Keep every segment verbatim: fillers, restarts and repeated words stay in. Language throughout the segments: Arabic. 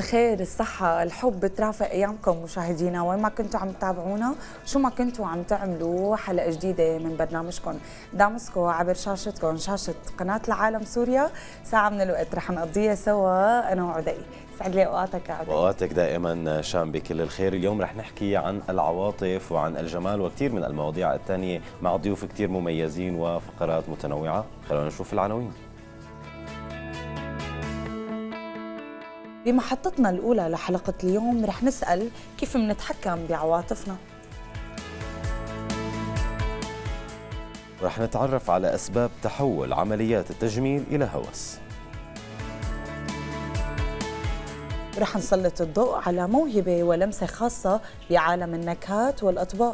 الخير، الصحة، الحب بترافق أيامكم مشاهدينا وين ما كنتوا عم تتابعونا، شو ما كنتوا عم تعملوا. حلقة جديدة من برنامجكم دامسكو عبر شاشتكم، شاشة قناة العالم سوريا. ساعة من الوقت رح نقضيها سوا أنا وعدي. سعد لي أوقاتك يا عدي. وأوقاتك دائما شام بكل الخير. اليوم رح نحكي عن العواطف وعن الجمال وكثير من المواضيع الثانية مع ضيوف كثير مميزين وفقرات متنوعة. خلونا نشوف العناوين. بمحطتنا الأولى لحلقة اليوم رح نسأل كيف منتحكم بعواطفنا. رح نتعرف على أسباب تحول عمليات التجميل إلى هوس. رح نسلط الضوء على موهبة ولمسة خاصة بعالم النكهات والأطباق.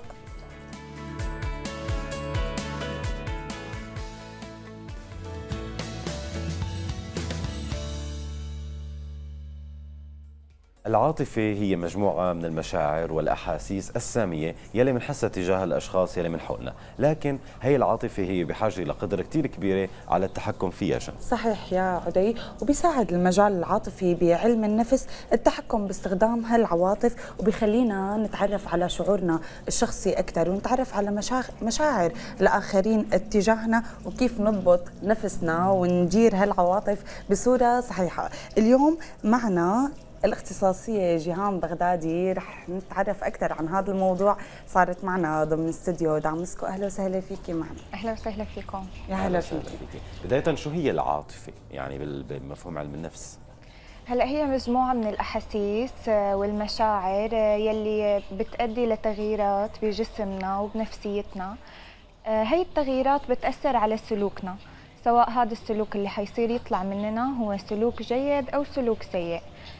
العاطفة هي مجموعة من المشاعر والأحاسيس السامية يلي منحسها تجاه الأشخاص يلي من حولنا، لكن هي العاطفة هي بحاجة لقدرة كتير كبيرة على التحكم فيها. جن. صحيح يا عدي، وبيساعد المجال العاطفي بعلم النفس التحكم باستخدام هالعواطف، وبيخلينا نتعرف على شعورنا الشخصي أكثر ونتعرف على مشاعر الآخرين اتجاهنا وكيف نضبط نفسنا وندير هالعواطف بصورة صحيحة. اليوم معنا الاختصاصية جيهان بغدادي، رح نتعرف أكثر عن هذا الموضوع. صارت معنا ضمن استوديو دامسكو. أهلا وسهلا فيكي معنا. أهلا وسهلا فيكم. يا هلا فيكي. بداية شو هي العاطفة يعني بمفهوم علم النفس؟ هلا هي مجموعة من الأحاسيس والمشاعر يلي بتؤدي لتغييرات بجسمنا وبنفسيتنا. هي التغييرات بتأثر على سلوكنا، سواء هذا السلوك اللي حيصير يطلع مننا هو سلوك جيد أو سلوك سيء،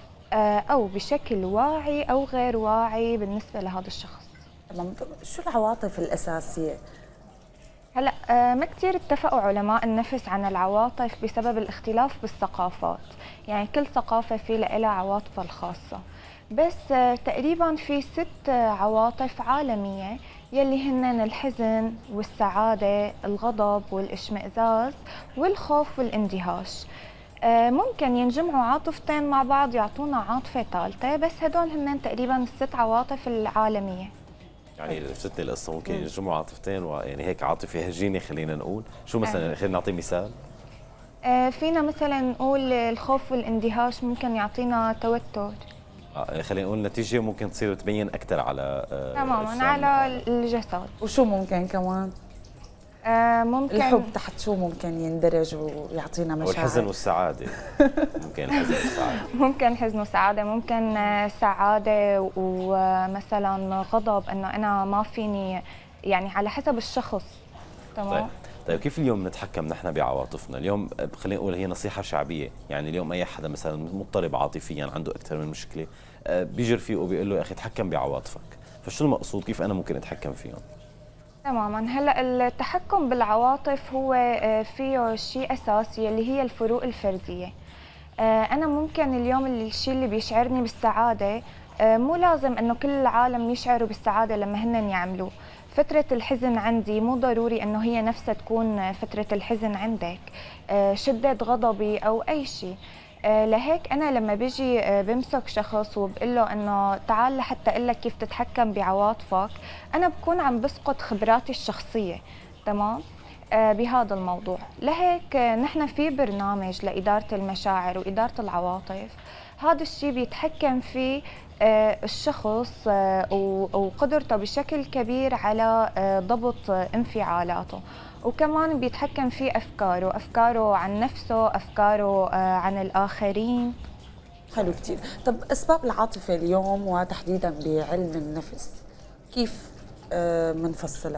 أو بشكل واعي أو غير واعي بالنسبة لهذا الشخص. تمام. شو العواطف الأساسية؟ هلا ما كثير اتفقوا علماء النفس عن العواطف بسبب الاختلاف بالثقافات، يعني كل ثقافة في لها عواطفها الخاصة، بس تقريبا في ست عواطف عالمية يلي هن الحزن والسعادة، الغضب والاشمئزاز والخوف والاندهاش. ممكن ينجمعوا عاطفتين مع بعض يعطونا عاطفة ثالثة، بس هدول هن تقريبا الست عواطف العالمية. يعني لفتني القصة، ممكن ينجمعوا عاطفتين ويعني هيك عاطفة هجينة خلينا نقول. شو مثلا؟ خلينا نعطي مثال. آه فينا مثلا نقول الخوف والاندهاش ممكن يعطينا توتر. آه خلينا نقول نتيجة ممكن تصير تبين أكثر على آه تماما على الجسد. وشو ممكن كمان؟ آه ممكن الحب تحت شو ممكن يندرج ويعطينا مشاعر؟ والحزن والسعادة. ممكن الحزن والسعادة. ممكن الحزن والسعادة، ممكن سعادة ومثلا غضب، انه انا ما فيني، يعني على حسب الشخص. تمام. طيب. طيب كيف اليوم نتحكم نحن بعواطفنا؟ اليوم خلينا نقول هي نصيحة شعبية، يعني اليوم أي حدا مثلا مضطرب عاطفيا عنده أكثر من مشكلة بيجي رفيقه وبيقول له يا أخي تحكم بعواطفك، فشو المقصود؟ كيف أنا ممكن أتحكم فيهم؟ تماما. هلا التحكم بالعواطف هو فيه شيء اساسي اللي هي الفروق الفرديه. انا ممكن اليوم الشيء اللي بيشعرني بالسعاده مو لازم انه كل العالم يشعروا بالسعاده لما هن يعملوه. فتره الحزن عندي مو ضروري انه هي نفسها تكون فتره الحزن عندك، شده غضبي او اي شيء. لهيك أنا لما بيجي بمسك شخص وبقول له إنه تعال لحتى أقول لك كيف تتحكم بعواطفك، أنا بكون عم بسقط خبراتي الشخصية. تمام؟ بهذا الموضوع. لهيك نحن في برنامج لإدارة المشاعر وإدارة العواطف، هذا الشيء بيتحكم فيه الشخص وقدرته بشكل كبير على ضبط انفعالاته، وكمان بيتحكم في أفكاره، أفكاره عن نفسه، أفكاره عن الآخرين. حلو كتير. طب أسباب العاطفة اليوم وتحديداً بعلم النفس كيف منفصلها؟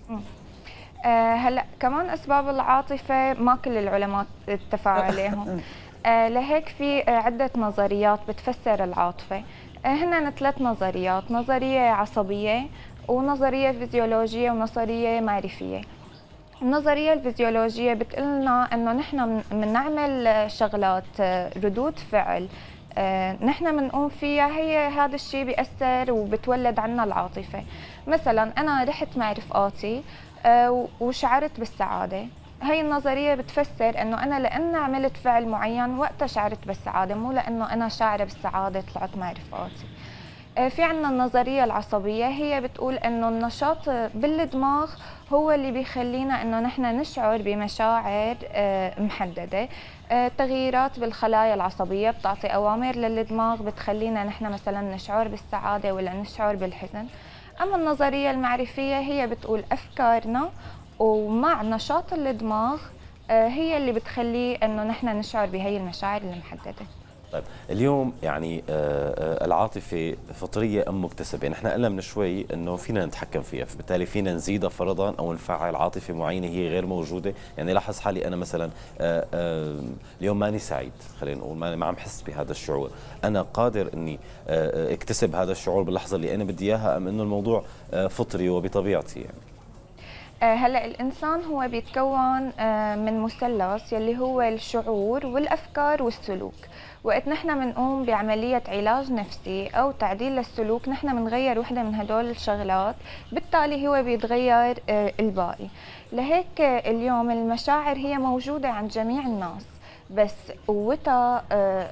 آه هلا كمان أسباب العاطفة ما كل العلماء اتفقوا عليهم. آه لهيك في عدة نظريات بتفسر العاطفة. آه هن ثلاث نظريات، نظرية عصبية ونظرية فيزيولوجية ونظرية معرفية. النظرية الفيزيولوجية بتقلنا انه نحن بنعمل شغلات ردود فعل نحن بنقوم فيها، هي هذا الشيء بيأثر وبتولد عنا العاطفة. مثلا انا رحت مع رفقاتي وشعرت بالسعادة، هي النظرية بتفسر انه انا لان عملت فعل معين وقتها شعرت بالسعادة، مو لانه انا شاعرة بالسعادة طلعت مع رفقاتي. في عنا النظرية العصبية، هي بتقول انه النشاط بالدماغ هو اللي بيخلينا انه نحن نشعر بمشاعر محددة. تغييرات بالخلايا العصبية بتعطي اوامر للدماغ بتخلينا نحن مثلا نشعر بالسعادة ولا نشعر بالحزن. اما النظرية المعرفية هي بتقول افكارنا ومع نشاط الدماغ هي اللي بتخليه انه نحن نشعر بهي المشاعر المحددة. طيب اليوم يعني العاطفة فطرية أم مكتسبة، نحن قلنا من شوي أنه فينا نتحكم فيها، فبالتالي فينا نزيدها فرضا أو نفعل عاطفة معينة هي غير موجودة. يعني لاحظ حالي أنا مثلا اليوم ماني سعيد، خلينا نقول ما عم حس بهذا الشعور، أنا قادر أني اكتسب هذا الشعور باللحظة اللي أنا بدي إياها، أم أنه الموضوع فطري وبطبيعتي؟ يعني هلا الانسان هو بيتكون من مثلث يلي هو الشعور والافكار والسلوك. وقت نحن بنقوم بعمليه علاج نفسي او تعديل للسلوك نحن بنغير وحده من هدول الشغلات، بالتالي هو بيتغير الباقي. لهيك اليوم المشاعر هي موجوده عند جميع الناس، بس قوتها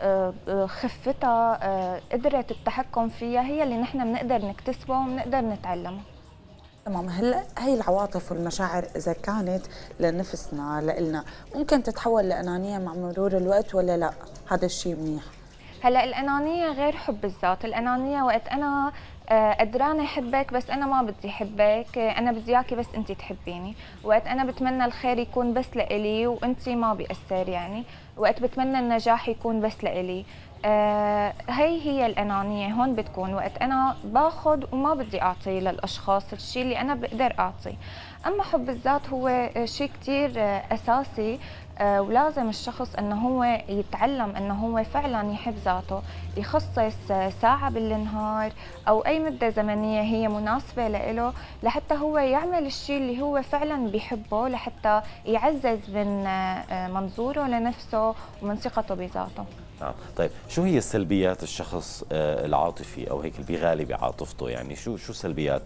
خفتها قدره التحكم فيها هي اللي نحن بنقدر نكتسبها وبنقدر نتعلمها. تمام. هلا هي العواطف والمشاعر اذا كانت لنفسنا لإلنا ممكن تتحول لانانيه مع مرور الوقت ولا لا؟ هذا الشيء منيح. هلا الانانيه غير حب الذات. الانانيه وقت انا قدرانه احبك بس انا ما بدي احبك، انا بدي اياكي بس انت تحبيني. وقت انا بتمنى الخير يكون بس لإلي وانت ما بيأثر، يعني وقت بتمنى النجاح يكون بس لإلي. آه هي هي الأنانية هون بتكون وقت أنا باخذ وما بدي أعطي للأشخاص الشيء اللي أنا بقدر أعطي. أما حب الذات هو شيء كتير أساسي، آه ولازم الشخص أنه هو يتعلم أنه هو فعلا يحب ذاته، يخصص ساعة بالنهار أو أي مدة زمنية هي مناسبة له لحتى هو يعمل الشيء اللي هو فعلا بيحبه، لحتى يعزز من آه منظوره لنفسه ومن ثقته بذاته. نعم. طيب شو هي سلبيات الشخص العاطفي او هيك اللي بيغالي بعاطفته؟ يعني شو شو سلبيات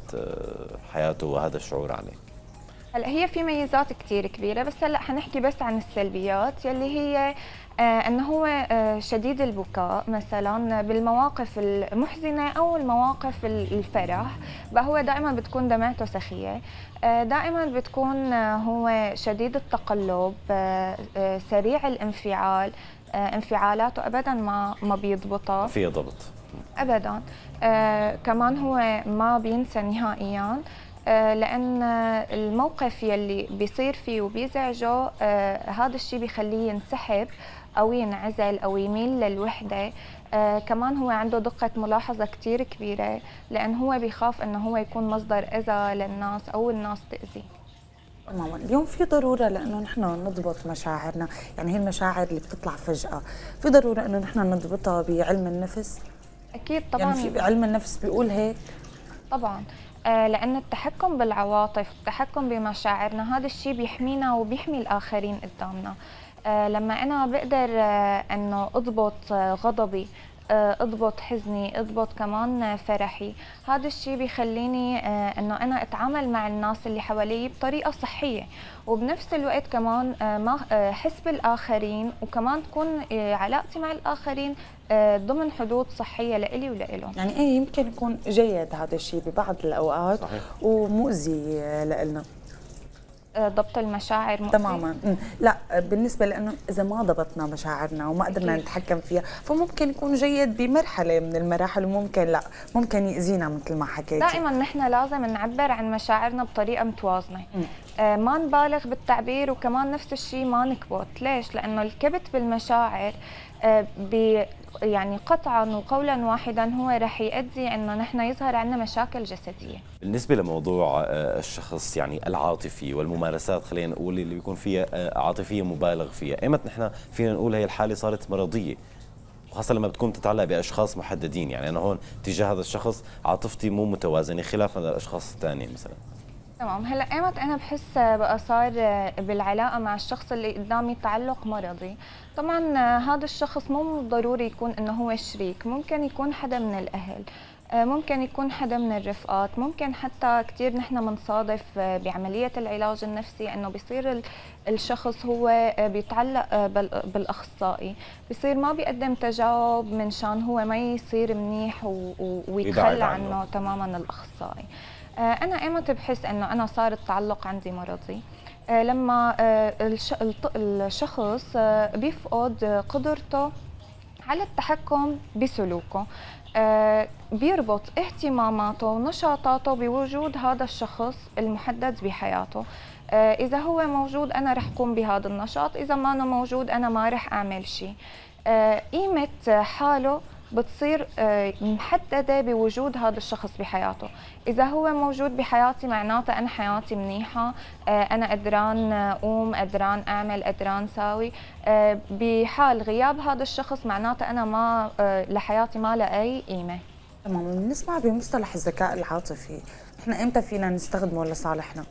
حياته وهذا الشعور عليه؟ هلا هي في ميزات كثير كبيره، بس هلا حنحكي بس عن السلبيات يلي هي آه انه هو آه شديد البكاء مثلا بالمواقف المحزنه او المواقف الفرح، بقى هو دائما بتكون دمعته سخيه، آه دائما بتكون آه هو شديد التقلب، آه آه سريع الانفعال، آه انفعالاته ابدا ما ما بيضبطها، فيها ضبط ابدا. آه كمان هو ما بينسى نهائيا، آه لان الموقف يلي بيصير فيه وبيزعجه آه هذا الشيء بيخليه ينسحب او ينعزل او يميل للوحده. آه كمان هو عنده دقه ملاحظه كثير كبيره، لان هو بيخاف انه هو يكون مصدر اذى للناس او الناس تاذيه. تماما. اليوم في ضروره لانه نحن نضبط مشاعرنا، يعني هي المشاعر اللي بتطلع فجاه، في ضروره انه نحن نضبطها بعلم النفس؟ اكيد طبعا. يعني في علم النفس بيقول هيك؟ طبعا، آه لان التحكم بالعواطف، التحكم بمشاعرنا، هذا الشيء بيحمينا وبيحمي الاخرين قدامنا. آه لما انا بقدر آه انه اضبط آه غضبي، اضبط حزني، اضبط كمان فرحي، هذا الشيء بيخليني انه انا اتعامل مع الناس اللي حوالي بطريقه صحيه، وبنفس الوقت كمان ما احس بالاخرين، وكمان تكون علاقتي مع الاخرين ضمن حدود صحيه لإلي ولإلهم. يعني ايه يمكن يكون جيد هذا الشيء ببعض الاوقات صحيح. ومؤذي لإلنا. ضبط المشاعر مؤذي؟ تماما. لا بالنسبه لانه اذا ما ضبطنا مشاعرنا وما قدرنا نتحكم فيها فممكن يكون جيد بمرحله من المراحل، وممكن لا ممكن يأذينا مثل ما حكيتي. دائما نحن لازم نعبر عن مشاعرنا بطريقه متوازنه، آه ما نبالغ بالتعبير، وكمان نفس الشيء ما نكبت. ليش؟ لانه الكبت بالمشاعر آه بي يعني قطعا وقولا واحدا هو رح يؤدي انه نحن يظهر عندنا مشاكل جسديه. بالنسبه لموضوع الشخص يعني العاطفي والممارسات خلينا نقول اللي بيكون فيها عاطفيه مبالغ فيها، ايمت نحن فينا نقول هي الحاله صارت مرضيه؟ وخاصه لما بتكون تتعلق باشخاص محددين، يعني انا هون تجاه هذا الشخص عاطفتي مو متوازنه خلاف الاشخاص الثانيه مثلا. تمام. هلا ايمت انا بحس بقى صار بالعلاقه مع الشخص اللي قدامي تعلق مرضي. طبعا هذا الشخص مو ضروري يكون انه هو شريك، ممكن يكون حدا من الاهل. ممكن يكون حدا من الرفقات، ممكن حتى كثير نحن بنصادف بعملية العلاج النفسي انه بيصير الشخص هو بيتعلق بالاخصائي، بيصير ما بيقدم تجاوب من شان هو ما يصير منيح ويتخلى عنه تماما الاخصائي. انا ايمت بحس انه انا صار التعلق عندي مرضي لما الشخص بيفقد قدرته على التحكم بسلوكه، آه بيربط اهتماماته ونشاطاته بوجود هذا الشخص المحدد بحياته. آه إذا هو موجود أنا رح قوم بهذا النشاط، إذا ما أنا موجود أنا ما رح أعمل شيء. آه قيمة حاله بتصير آه محددة بوجود هذا الشخص بحياته. إذا هو موجود بحياتي معناته أنا حياتي منيحة، آه أنا قدران أقوم، قدران أعمل، قدران ساوي. آه بحال غياب هذا الشخص معناته أنا ما آه لحياتي ما لها أي قيمة. تمام. بنسمع بمصطلح الذكاء العاطفي، إحنا إمتى فينا نستخدمه لصالحنا؟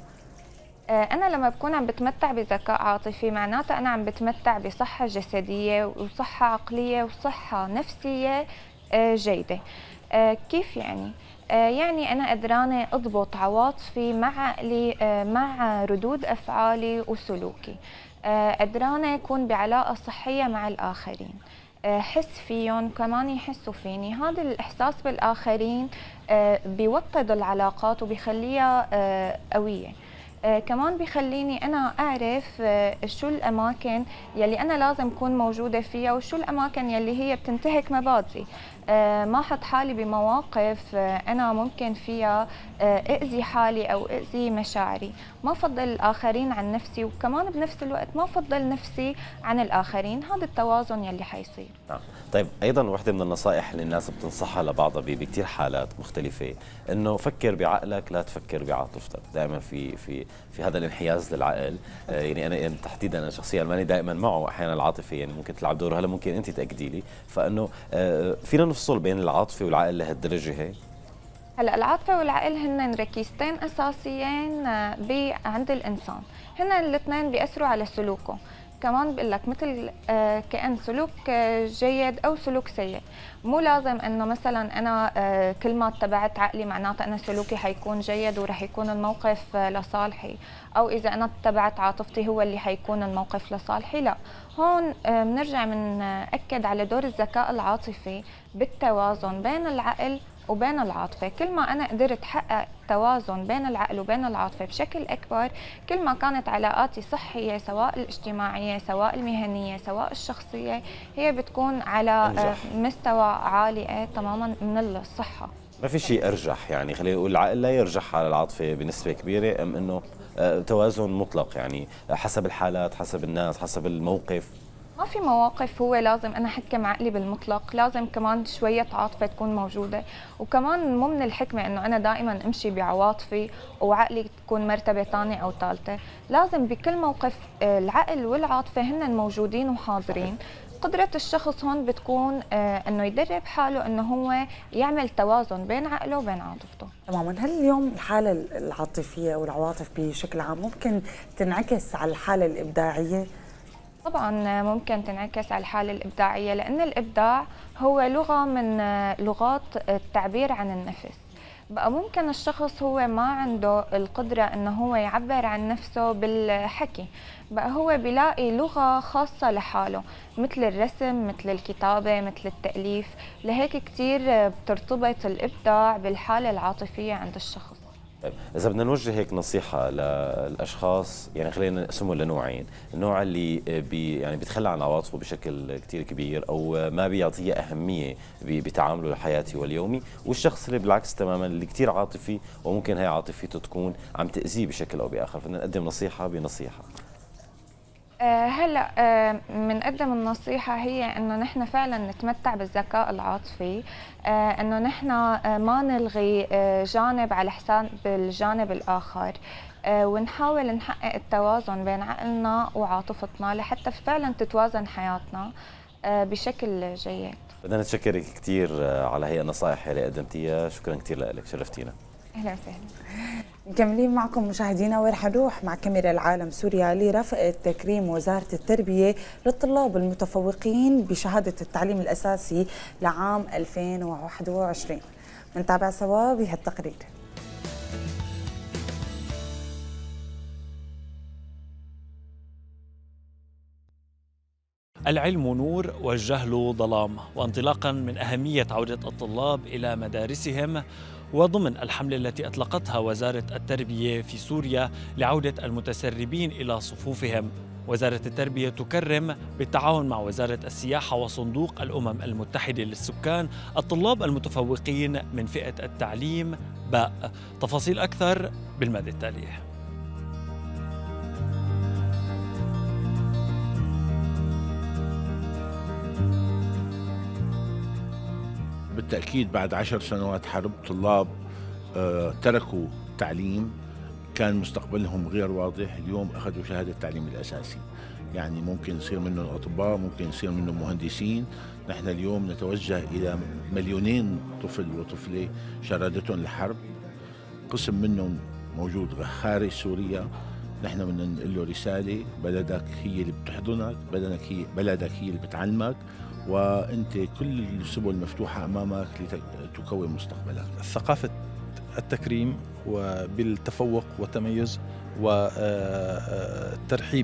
أنا لما بكون عم بتمتع بذكاء عاطفي معناتها أنا عم بتمتع بصحة جسدية وصحة عقلية وصحة نفسية جيدة. كيف يعني؟ يعني أنا قدرانة أضبط عواطفي مع عقلي مع ردود أفعالي وسلوكي، قدرانة أكون بعلاقة صحية مع الآخرين، حس فيهم كمان يحسوا فيني. هذا الإحساس بالآخرين بيوطد العلاقات وبيخليها قوية. آه كمان بيخليني أنا أعرف آه شو الأماكن يلي أنا لازم أكون موجودة فيها وشو الأماكن يلي هي بتنتهك مبادئي. آه ما أحط حالي بمواقف آه أنا ممكن فيها آه أذي حالي أو أذي مشاعري. ما أفضل الآخرين عن نفسي وكمان بنفس الوقت ما أفضل نفسي عن الآخرين. هذا التوازن يلي حيصير. نعم. طيب أيضا واحدة من النصائح اللي الناس بتنصحها لبعضها بكثير حالات مختلفة إنه فكر بعقلك لا تفكر بعاطفتك. دائما في في في هذا الانحياز للعقل. آه يعني انا يعني تحديدا انا شخصيا ماني دائما معه، احيانا العاطفه يعني ممكن تلعب دور. هلا ممكن انت تاكدي لي، فانه آه فينا نفصل بين العاطفه والعقل لهالدرجه هي؟ هلا العاطفه والعقل هن ركيزتين اساسيين عند الانسان، هن الاثنين بياثروا على سلوكه. كمان بقول لك مثل آه كأن سلوك آه جيد او سلوك سيء. مو لازم انه مثلا انا آه كل ما اتبعت عقلي معناته انا سلوكي حيكون جيد ورح يكون الموقف آه لصالحي، او اذا انا اتبعت عاطفتي هو اللي حيكون الموقف لصالحي. لا، هون آه بنرجع بنأكد على دور الذكاء العاطفي بالتوازن بين العقل وبين العاطفة. كل ما أنا قدرت أحقق توازن بين العقل وبين العاطفة بشكل أكبر، كل ما كانت علاقاتي صحية سواء الاجتماعية سواء المهنية سواء الشخصية هي بتكون على أنجح. مستوى عالي تماما من الصحة. ما في شيء أرجح، يعني خلينا نقول العقل لا يرجح على العاطفة بنسبة كبيرة، أم أنه توازن مطلق يعني حسب الحالات حسب الناس حسب الموقف؟ ما في مواقف هو لازم انا احكم عقلي بالمطلق، لازم كمان شويه عاطفه تكون موجوده. وكمان مو من الحكمه انه انا دائما امشي بعواطفي وعقلي تكون مرتبه ثانيه او ثالثه. لازم بكل موقف العقل والعاطفه هن موجودين وحاضرين. قدرة الشخص هون بتكون آه انه يدرب حاله انه هو يعمل توازن بين عقله وبين عاطفته. تماما. هل اليوم الحالة العاطفية والعواطف بشكل عام ممكن تنعكس على الحالة الإبداعية؟ طبعا ممكن تنعكس على الحالة الإبداعية، لأن الإبداع هو لغة من لغات التعبير عن النفس. بقى ممكن الشخص هو ما عنده القدرة انه هو يعبر عن نفسه بالحكي، بقى هو بيلاقي لغة خاصة لحاله مثل الرسم مثل الكتابة مثل التأليف. لهيك كتير بترتبط الإبداع بالحالة العاطفية عند الشخص. طيب إذا بدنا نوجه هيك نصيحة للأشخاص، يعني خلينا نقسمه لنوعين، النوع اللي بي يعني بيتخلى عن عواطفه بشكل كتير كبير أو ما بيعطيها أهمية بتعامله الحياتي واليومي، والشخص اللي بالعكس تماما اللي كتير عاطفي وممكن هي عاطفيته تكون عم تأذيه بشكل أو بآخر. فبدنا نقدم نصيحة بنصيحة. أه هلا أه بنقدم النصيحة هي انه نحن فعلا نتمتع بالذكاء العاطفي، أه انه نحن أه ما نلغي أه جانب على حساب الجانب الاخر، أه ونحاول نحقق التوازن بين عقلنا وعاطفتنا لحتى فعلا تتوازن حياتنا أه بشكل جيد. بدنا نتشكرك كثير على هي النصائح اللي قدمتيها، شكرا كثير لك، شرفتينا. اهلا وسهلا. مكملين معكم مشاهدينا، ورح نروح مع كاميرا العالم سوريا لرفقة تكريم وزارة التربية للطلاب المتفوقين بشهادة التعليم الأساسي لعام ألفين وواحد وعشرين. منتابع سوا بهالتقرير. العلم نور والجهل ظلام، وانطلاقا من أهمية عودة الطلاب إلى مدارسهم وضمن الحملة التي أطلقتها وزارة التربية في سوريا لعودة المتسربين إلى صفوفهم، وزارة التربية تكرم بالتعاون مع وزارة السياحة وصندوق الأمم المتحدة للسكان الطلاب المتفوقين من فئة التعليم باء. تفاصيل أكثر بالمادة التالية. بالتأكيد بعد عشر سنوات حرب طلاب آه تركوا التعليم، كان مستقبلهم غير واضح. اليوم أخذوا شهادة التعليم الأساسي، يعني ممكن يصير منهم أطباء، ممكن يصير منهم مهندسين. نحن اليوم نتوجه إلى مليونين طفل وطفلة شردتهم الحرب، قسم منهم موجود خارج سوريا. نحن بدنا نقول له رسالة: بلدك هي اللي بتحضنك، بلدك هي بلدك هي اللي بتعلمك، وأنت كل السبل مفتوحة أمامك لتكون مستقبلك. ثقافة التكريم وبالتفوق والتميز والترحيب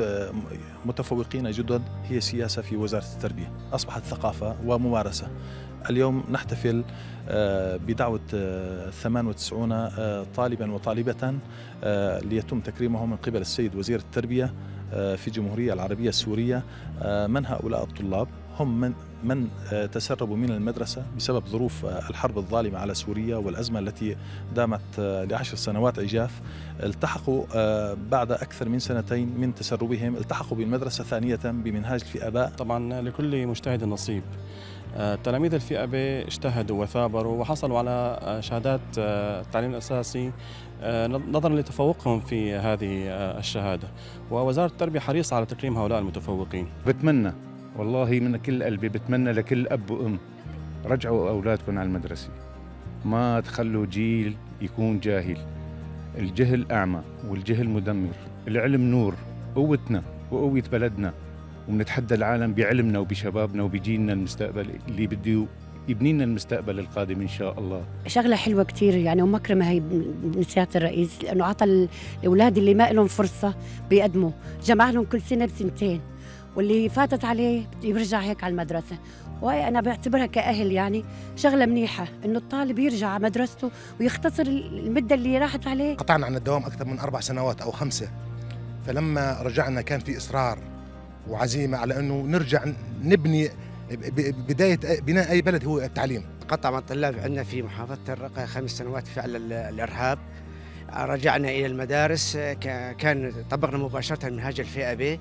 بمتفوقين جدد هي سياسة في وزارة التربية، أصبحت ثقافة وممارسة. اليوم نحتفل بدعوة ثمانية وتسعين طالبا وطالبة ليتم تكريمهم من قبل السيد وزير التربية في الجمهورية العربية السورية. من هؤلاء الطلاب؟ هم من من تسربوا من المدرسة بسبب ظروف الحرب الظالمة على سوريا والأزمة التي دامت لعشر سنوات عجاف. التحقوا بعد أكثر من سنتين من تسربهم، التحقوا بالمدرسة ثانية بمنهاج الفئة باء. طبعا لكل مجتهد نصيب. تلاميذ الفئة ب اجتهدوا وثابروا وحصلوا على شهادات التعليم الأساسي نظرا لتفوقهم في هذه الشهادة، ووزارة التربية حريصة على تكريم هؤلاء المتفوقين. بتمنى والله من كل قلبي، بتمنى لكل أب وأم: رجعوا أولادكم على المدرسة، ما تخلوا جيل يكون جاهل. الجهل أعمى والجهل مدمر. العلم نور، قوتنا وقوة بلدنا، وبنتحدى العالم بعلمنا وبشبابنا وبجيلنا المستقبل اللي بده يبني لنا المستقبل القادم إن شاء الله. شغلة حلوة كتير يعني ومكرمة هي من سيادة الرئيس، لأنه عطى الأولاد اللي ما لهم فرصة بيقدموا، جمع لهم كل سنة بسنتين، واللي فاتت عليه يرجع هيك على المدرسة. وهي أنا بعتبرها كأهل يعني شغلة منيحة إنه الطالب يرجع على مدرسته ويختصر المدة اللي راحت عليه. قطعنا عن الدوام أكثر من أربع سنوات أو خمسة، فلما رجعنا كان في إصرار وعزيمة على أنه نرجع نبني بداية بناء أي بلد هو التعليم. قطع مع الطلاب عندنا في محافظة الرقة خمس سنوات فعل الإرهاب. رجعنا إلى المدارس، كان طبقنا مباشرة منهاج الفئة ب،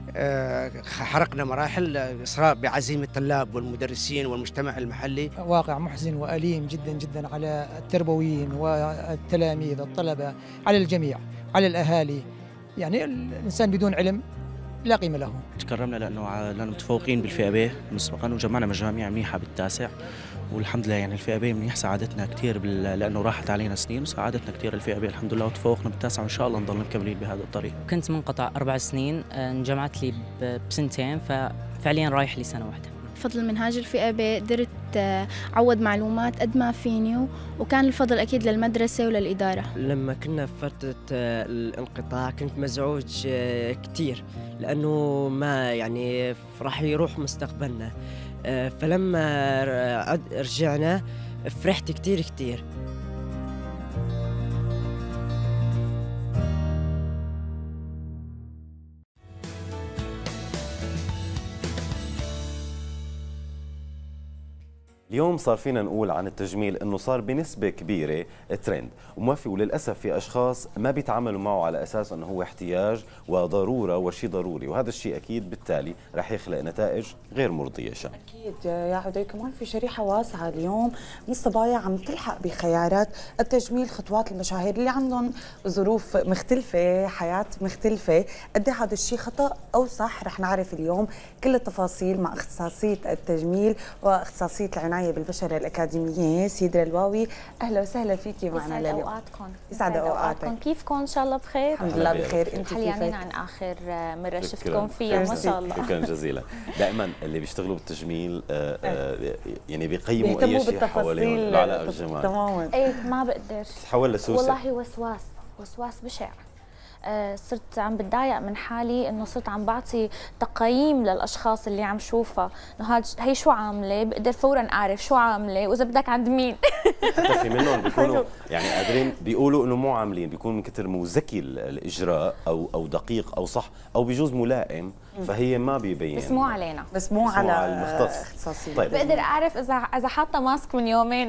حرقنا مراحل إصرار بعزيمة الطلاب والمدرسين والمجتمع المحلي. واقع محزن وأليم جدا جدا على التربويين والتلاميذ الطلبة، على الجميع، على الأهالي. يعني الإنسان بدون علم لا قيمة له. تكرمنا لأنه لأنه متفوقين بالفئة ب مسبقا، وجمعنا مجاميع منيحة بالتاسع، والحمد لله يعني الفئة ب منيح، ساعدتنا كثير لأنه راحت علينا سنين وساعدتنا كثير الفئة ب الحمد لله، وتفوقنا بالتاسع وإن شاء الله نضل مكملين بهذا الطريق. كنت منقطع أربع سنين، انجمعت لي بسنتين، ففعليا رايح لي سنة واحدة. بفضل منهاج الفئة ب قدرت أعوض معلومات قد ما فيني، وكان الفضل أكيد للمدرسة وللإدارة. لما كنا في فترة الانقطاع كنت مزعوج كتير لأنه ما يعني راح يروح مستقبلنا، فلما رجعنا فرحت كتير كتير. اليوم صار فينا نقول عن التجميل انه صار بنسبه كبيره ترند وموفي، وللاسف في اشخاص ما بيتعاملوا معه على اساس انه هو احتياج وضروره وشيء ضروري، وهذا الشيء اكيد بالتالي رح يخلق نتائج غير مرضيه. شان اكيد يا عودي، كمان في شريحه واسعه اليوم من الصبايا عم تلحق بخيارات التجميل، خطوات المشاهير اللي عندهم ظروف مختلفه، حياه مختلفه. قد هذا الشيء خطا او صح؟ رح نعرف اليوم كل التفاصيل مع اختصاصيه التجميل واختصاصيه العنايه معي بالبشرة الأكاديمية سيدرا الواوي. أهلا وسهلا فيكي معنا لليوم. لليوم. أوقاتكم. يسعد أوقاتك. كيفكم؟ إن شاء الله بخير. الحمد لله بخير. أنت حليانين عن آخر مرة شفتكم فيها ما شاء الله. شكرا جزيلا. دائما اللي بيشتغلوا بالتجميل آآ آآ يعني بيقيموا أي شيء حواليهم له علاقة بالجمال. تماما. إيه ما بقدر. تتحول لسوسة. والله وسواس وسواس بشع. آه صرت عم بتضايق من حالي انه صرت عم بعطي تقييم للاشخاص اللي عم شوفها انه هي شو عامله، بقدر فورا اعرف شو عامله واذا بدك عند مين. حتى في منهم بيكونوا يعني قادرين بيقولوا انه مو عاملين، بيكون من كثر مو ذكي الاجراء او او دقيق او صح او بجوز ملائم، فهي ما بيبين. بس مو علينا، بس مو على اختصاصي. طيب بقدر اعرف اذا اذا حاطه ماسك من يومين.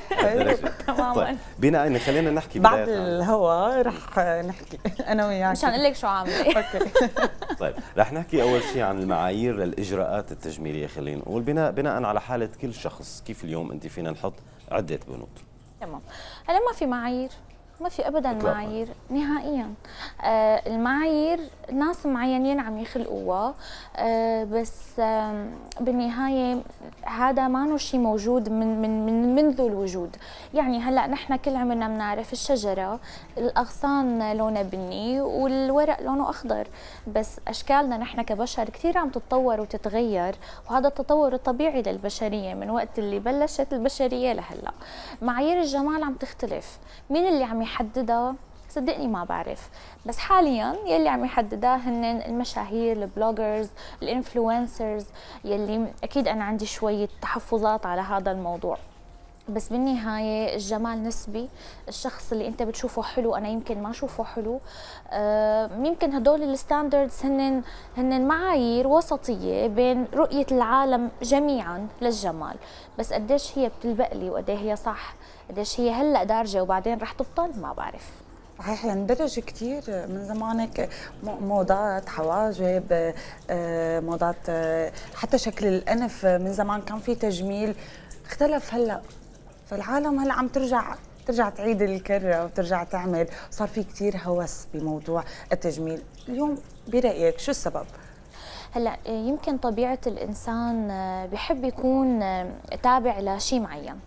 تماما. طيب بناء ان خلينا نحكي بعد الهوا رح نحكي انا وياك مشان اقول لك شو عامله. اوكي. طيب رح نحكي اول شيء عن المعايير للاجراءات التجميليه، خلينا نقول بناء بناء على حاله كل شخص. كيف اليوم انت فينا نحط عده بنود؟ تمام. هلا ما في معايير، ما في ابدا إطلاقاً. معايير نهائيا. آه المعايير ناس معينين عم يخلقوها، آه بس آه بالنهايه هذا ما شيء موجود من من من منذ الوجود. يعني هلا نحن كل عمرنا بنعرف الشجره الاغصان لونها بني والورق لونه اخضر، بس اشكالنا نحن كبشر كثير عم تتطور وتتغير، وهذا التطور الطبيعي للبشريه من وقت اللي بلشت البشريه لهلا. معايير الجمال عم تختلف، مين اللي عم يحددها؟ صدقني ما بعرف، بس حاليا يلي عم يحددها هن المشاهير، البلوجرز، الانفلونسرز، يلي اكيد انا عندي شويه تحفظات على هذا الموضوع. بس بالنهايه الجمال نسبي، الشخص اللي انت بتشوفه حلو انا يمكن ما اشوفه حلو. آه يمكن هدول الستاندردز هن هن معايير وسطيه بين رؤيه العالم جميعا للجمال، بس قديش هي بتلبق لي وقديه هي صح، قديش هي هلا دارجه وبعدين رح تبطل ما بعرف. صحيح، يندرج كثير من زمانك موضات، حواجب، موضات، حتى شكل الانف من زمان كان في تجميل، اختلف هلا. فالعالم هلا عم ترجع ترجع تعيد الكره وترجع تعمل، صار في كثير هوس بموضوع التجميل. اليوم برايك شو السبب؟ هلا يمكن طبيعه الانسان بحب يكون تابع لشيء معين،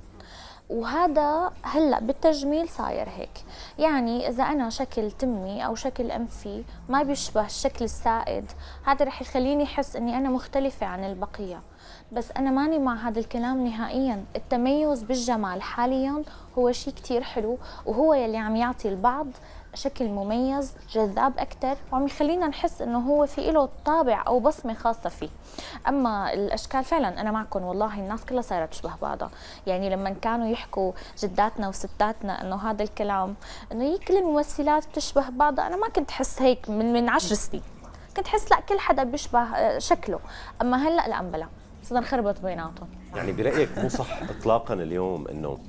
وهذا هلا بالتجميل صاير هيك. يعني اذا انا شكل تمي او شكل انفي ما بيشبه الشكل السائد، هذا رح يخليني احس اني انا مختلفه عن البقيه. بس انا ماني مع هذا الكلام نهائيا. التميز بالجمال حاليا هو شيء كثير حلو، وهو يلي عم يعطي البعض شكل مميز جذاب اكثر، وعم يخلينا نحس انه هو في له طابع او بصمه خاصه فيه. اما الاشكال فعلا انا معكم، والله الناس كلها صارت تشبه بعضها. يعني لما كانوا يحكوا جداتنا وستاتنا انه هذا الكلام انه كل الممثلات بتشبه بعضها، انا ما كنت احس هيك من من عشر سنين، كنت احس لا كل حدا بيشبه شكله. اما هلا لا بلا، صرنا نخربط بيناتهم. يعني برايك مو صح اطلاقا اليوم انه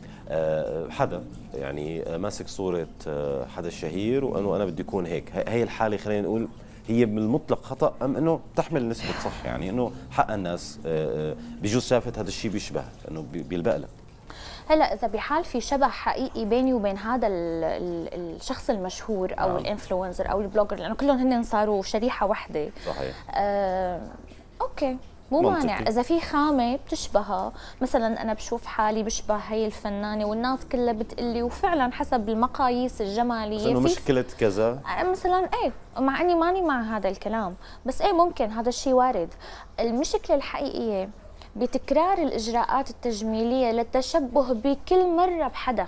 حدا يعني ماسك صورة حدا شهير وأنه أنا بدي أكون هيك، هي الحالة خلينا نقول هي بالمطلق خطأ أم أنه تحمل نسبة صح؟ يعني أنه حق الناس بجوز شافت هذا الشيء بيشبه أنه بيلبق لها. هلا اذا بحال في شبه حقيقي بيني وبين هذا ال ال الشخص المشهور او آه. الانفلونسر او البلوجر، لانه كلهم هن صاروا شريحه واحده. صحيح. آه اوكي مو مانع اذا في خامه بتشبهها. مثلا انا بشوف حالي بشبه هي الفنانه والناس كلها بتقلي، وفعلا حسب المقاييس الجماليه انه مشكله كذا مثلا ايه، مع اني ماني مع هذا الكلام، بس ايه ممكن هذا الشيء وارد. المشكله الحقيقيه بتكرار الاجراءات التجميليه للتشبه بكل مره بحدا.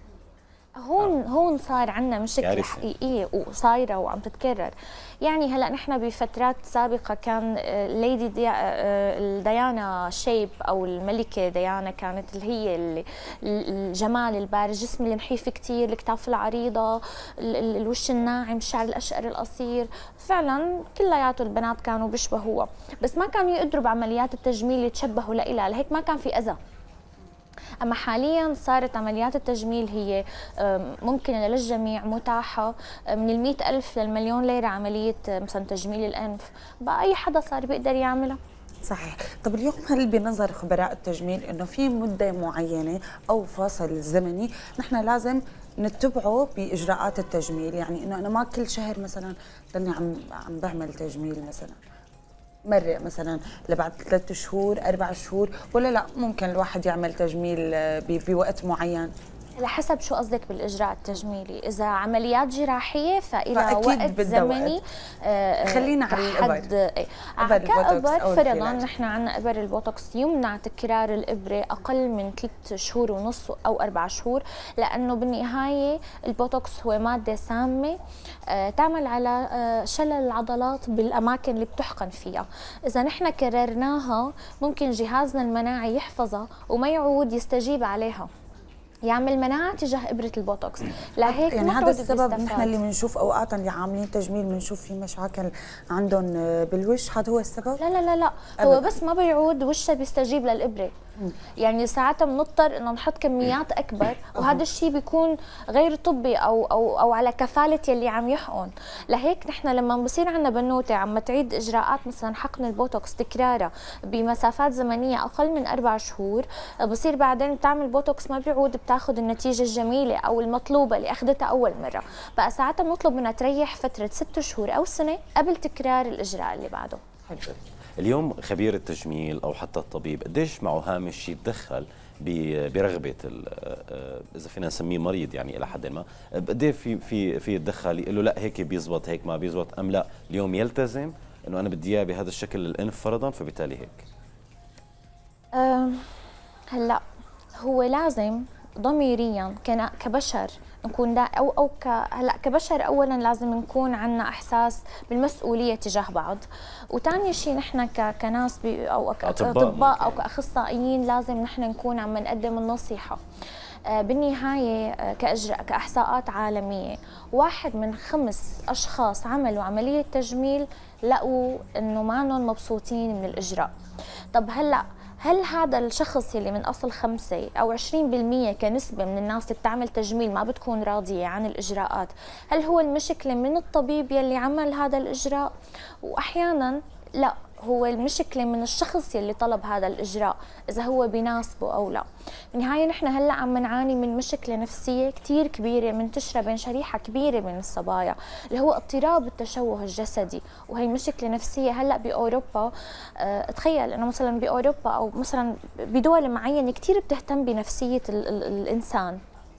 هون هون صار عندنا مشكله حقيقيه وصايره وعم تتكرر. يعني هلا نحن بفترات سابقه كان ليدي دي ديانا شيب او الملكه ديانا كانت اللي هي الجمال البارز، الجسم النحيف كثير، الكتاف العريضه، الوش الناعم، الشعر الاشقر القصير. فعلا كلياته البنات كانوا بيشبهوها، بس ما كانوا يقدروا بعمليات التجميل يتشبهوا لها، لهيك ما كان في اذى. أما حاليا صارت عمليات التجميل هي ممكنة للجميع، متاحة، من المئة ألف للمليون ليرة عملية مثلا تجميل الأنف، بقى أي حدا صار بيقدر يعملها. صحيح. طب اليوم هل بنظر خبراء التجميل انه في مده معينه او فاصل زمني نحن لازم نتبعه باجراءات التجميل؟ يعني انه انا ما كل شهر مثلا ضلني عم عم بعمل تجميل مثلا. مرة مثلا لبعد ثلاث شهور أربع شهور، ولا لا ممكن الواحد يعمل تجميل بوقت معين؟ على حسب شو قصدك بالإجراء التجميلي. إذا عمليات جراحية فإلى وقت زمني آه خلينا على الإبر. على كإبر فرضاً نحن عندنا إبر البوتوكس يمنع تكرار الإبرة أقل من ثلاث شهور ونص أو أربع شهور، لأنه بالنهاية البوتوكس هو مادة سامة آه تعمل على آه شلل العضلات بالأماكن اللي بتحقن فيها. إذا نحن كررناها ممكن جهازنا المناعي يحفظها وما يعود يستجيب عليها، يعمل مناعه تجاه ابره البوتوكس. لهيك يعني هذا السبب نحن اللي بنشوف اوقات اللي عاملين تجميل بنشوف في مشاكل عندهم بالوش، هذا هو السبب؟ لا لا لا لا أبداً. هو بس ما بيعود وشه بيستجيب للابره، يعني ساعتها بنضطر انه نحط كميات اكبر، وهذا الشيء بيكون غير طبي او او او على كفاله يلي عم يحقن. لهيك نحن لما بصير عندنا بنوته عم تعيد اجراءات مثلا حقن البوتوكس تكرارها بمسافات زمنيه اقل من اربع شهور، بصير بعدين بتعمل بوتوكس ما بيعود بتاخذ النتيجه الجميله او المطلوبه اللي اخذتها اول مره، بقى ساعتها بنطلب منها تريح فتره ست شهور او سنه قبل تكرار الاجراء اللي بعده. حلو. اليوم خبير التجميل او حتى الطبيب قديش معه هامش يتدخل برغبه اذا فينا نسميه مريض يعني الى حد ما، قد ايه في في في يتدخل يقول له لا هيك بيزبط هيك ما بيزبط، ام لا اليوم يلتزم انه انا بدي اياه بهذا الشكل للانف فرضا فبالتالي هيك؟ أه هلا هو لازم ضميريا كبشر نكون دا او او ك هلا كبشر اولا لازم نكون عندنا احساس بالمسؤوليه تجاه بعض، وثاني شيء نحن ك... كناس بي او كاطباء او كاخصائيين لازم نحن نكون عم نقدم النصيحه. آه بالنهايه آه كاجراء كاحصاءات عالميه واحد من خمس اشخاص عملوا عمليه تجميل لقوا انه ما انهم مبسوطين من الاجراء. طب هلا هل هذا الشخص اللي من اصل خمسه او عشرين بالمئة كنسبه من الناس اللي بتعمل تجميل ما بتكون راضيه عن الاجراءات، هل هو المشكله من الطبيب يلي عمل هذا الاجراء؟ واحيانا لا، هو المشكله من الشخص يلي طلب هذا الاجراء اذا هو بيناسبه او لا. بالنهايه نحن هلا عم نعاني من مشكله نفسيه كثير كبيره منتشره بين شريحه كبيره من الصبايا اللي هو اضطراب التشوه الجسدي، وهي مشكله نفسيه هلا باوروبا. أه تخيل انه مثلا باوروبا او مثلا بدول معينه كثير بتهتم بنفسيه ال ال الانسان.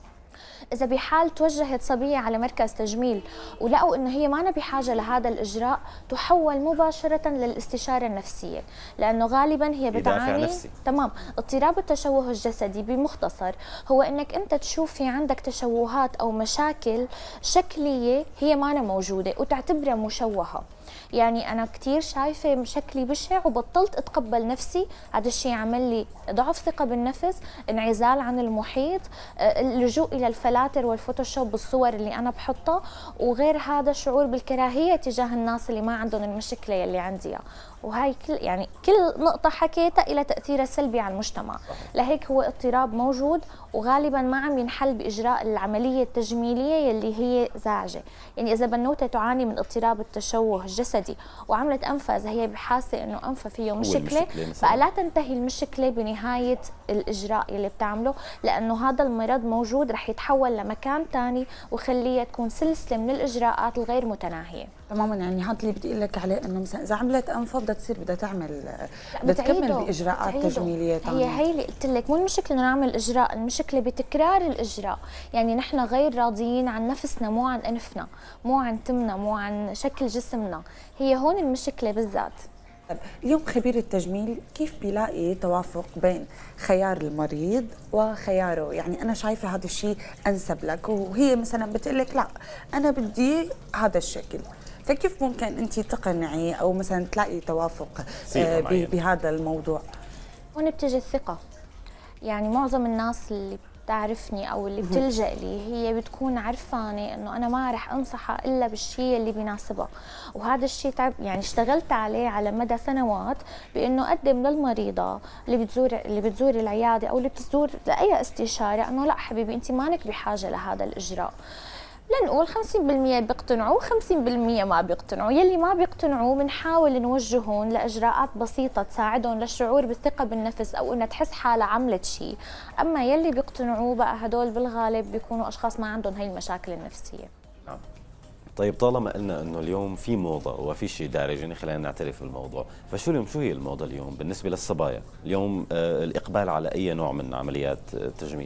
إذا بحال توجهت صبية على مركز تجميل ولقوا إنه هي ما بحاجة لهذا الإجراء، تحول مباشرة للاستشارة النفسية، لأنه غالبا هي بتعاني تمام اضطراب التشوه الجسدي. بمختصر هو إنك أنت تشوف في عندك تشوهات أو مشاكل شكلية هي ما موجودة وتعتبرها مشوهة. يعني أنا كثير شايفة شكلي بشع وبطلت أتقبل نفسي، هذا الشيء عمل لي ضعف ثقة بالنفس، انعزال عن المحيط، اللجوء إلى الفلاتر والفوتوشوب بالصور اللي أنا بحطها، وغير هذا شعور بالكراهية تجاه الناس اللي ما عندهم المشكلة اللي عندي. وهي كل يعني كل نقطة حكيتها إلى تأثيرها السلبي على المجتمع. لهيك هو اضطراب موجود وغالبا ما عم ينحل بإجراء العملية التجميلية اللي هي زعجة. يعني إذا بنوتة تعاني من اضطراب التشوه الجسدي وعملت أنفها إذا هي بحاسة إنه أنفها فيه مشكلة، فلا تنتهي المشكلة بنهاية الإجراء اللي بتعمله، لأنه هذا المرض موجود رح يتحول لمكان ثاني وخليها تكون سلسلة من الإجراءات الغير متناهية. تماما. يعني هذا اللي بدي اقول لك عليه انه مثلا اذا عملت انفه بدها تصير بدها تعمل بدها تكمل باجراءات تجميليه ثانيه. هي هي اللي قلت لك، مو المشكله انه نعمل اجراء، المشكله بتكرار الاجراء. يعني نحن غير راضيين عن نفسنا، مو عن انفنا، مو عن تمنا، مو عن شكل جسمنا، هي هون المشكله بالذات. اليوم خبير التجميل كيف بيلاقي توافق بين خيار المريض وخياره؟ يعني أنا شايفة هذا الشيء أنسب لك وهي مثلا بتقول لك لا أنا بدي هذا الشكل، فكيف ممكن أنت تقنعي أو مثلا تلاقي توافق بهذا الموضوع؟ هون بتجي الثقة. يعني معظم الناس اللي بتعرفني او اللي بتلجأ لي هي بتكون عرفانه انه انا ما رح انصحها الا بالشيء اللي بيناسبها، وهذا الشيء تعب يعني اشتغلت عليه على مدى سنوات، بانه اقدم للمريضه اللي بتزور اللي بتزور العياده او اللي بتزور لاي استشاره انه لا حبيبي انت مانك بحاجه لهذا الاجراء. لنقول خمسين بالمئة بيقتنعوا وخمسين بالمئة ما بيقتنعوا، يلي ما بيقتنعوا بنحاول نوجههم لاجراءات بسيطه تساعدهم للشعور بالثقه بالنفس او انها تحس حالها عملت شيء، اما يلي بيقتنعوا بقى هدول بالغالب بيكونوا اشخاص ما عندهم هي المشاكل النفسيه. نعم. طيب طالما قلنا انه اليوم في موضه وفي شيء دارج، يعني خلينا نعترف بالموضوع، فشو اليوم شو هي الموضه اليوم بالنسبه للصبايا؟ اليوم آه الاقبال على اي نوع من عمليات التجميل؟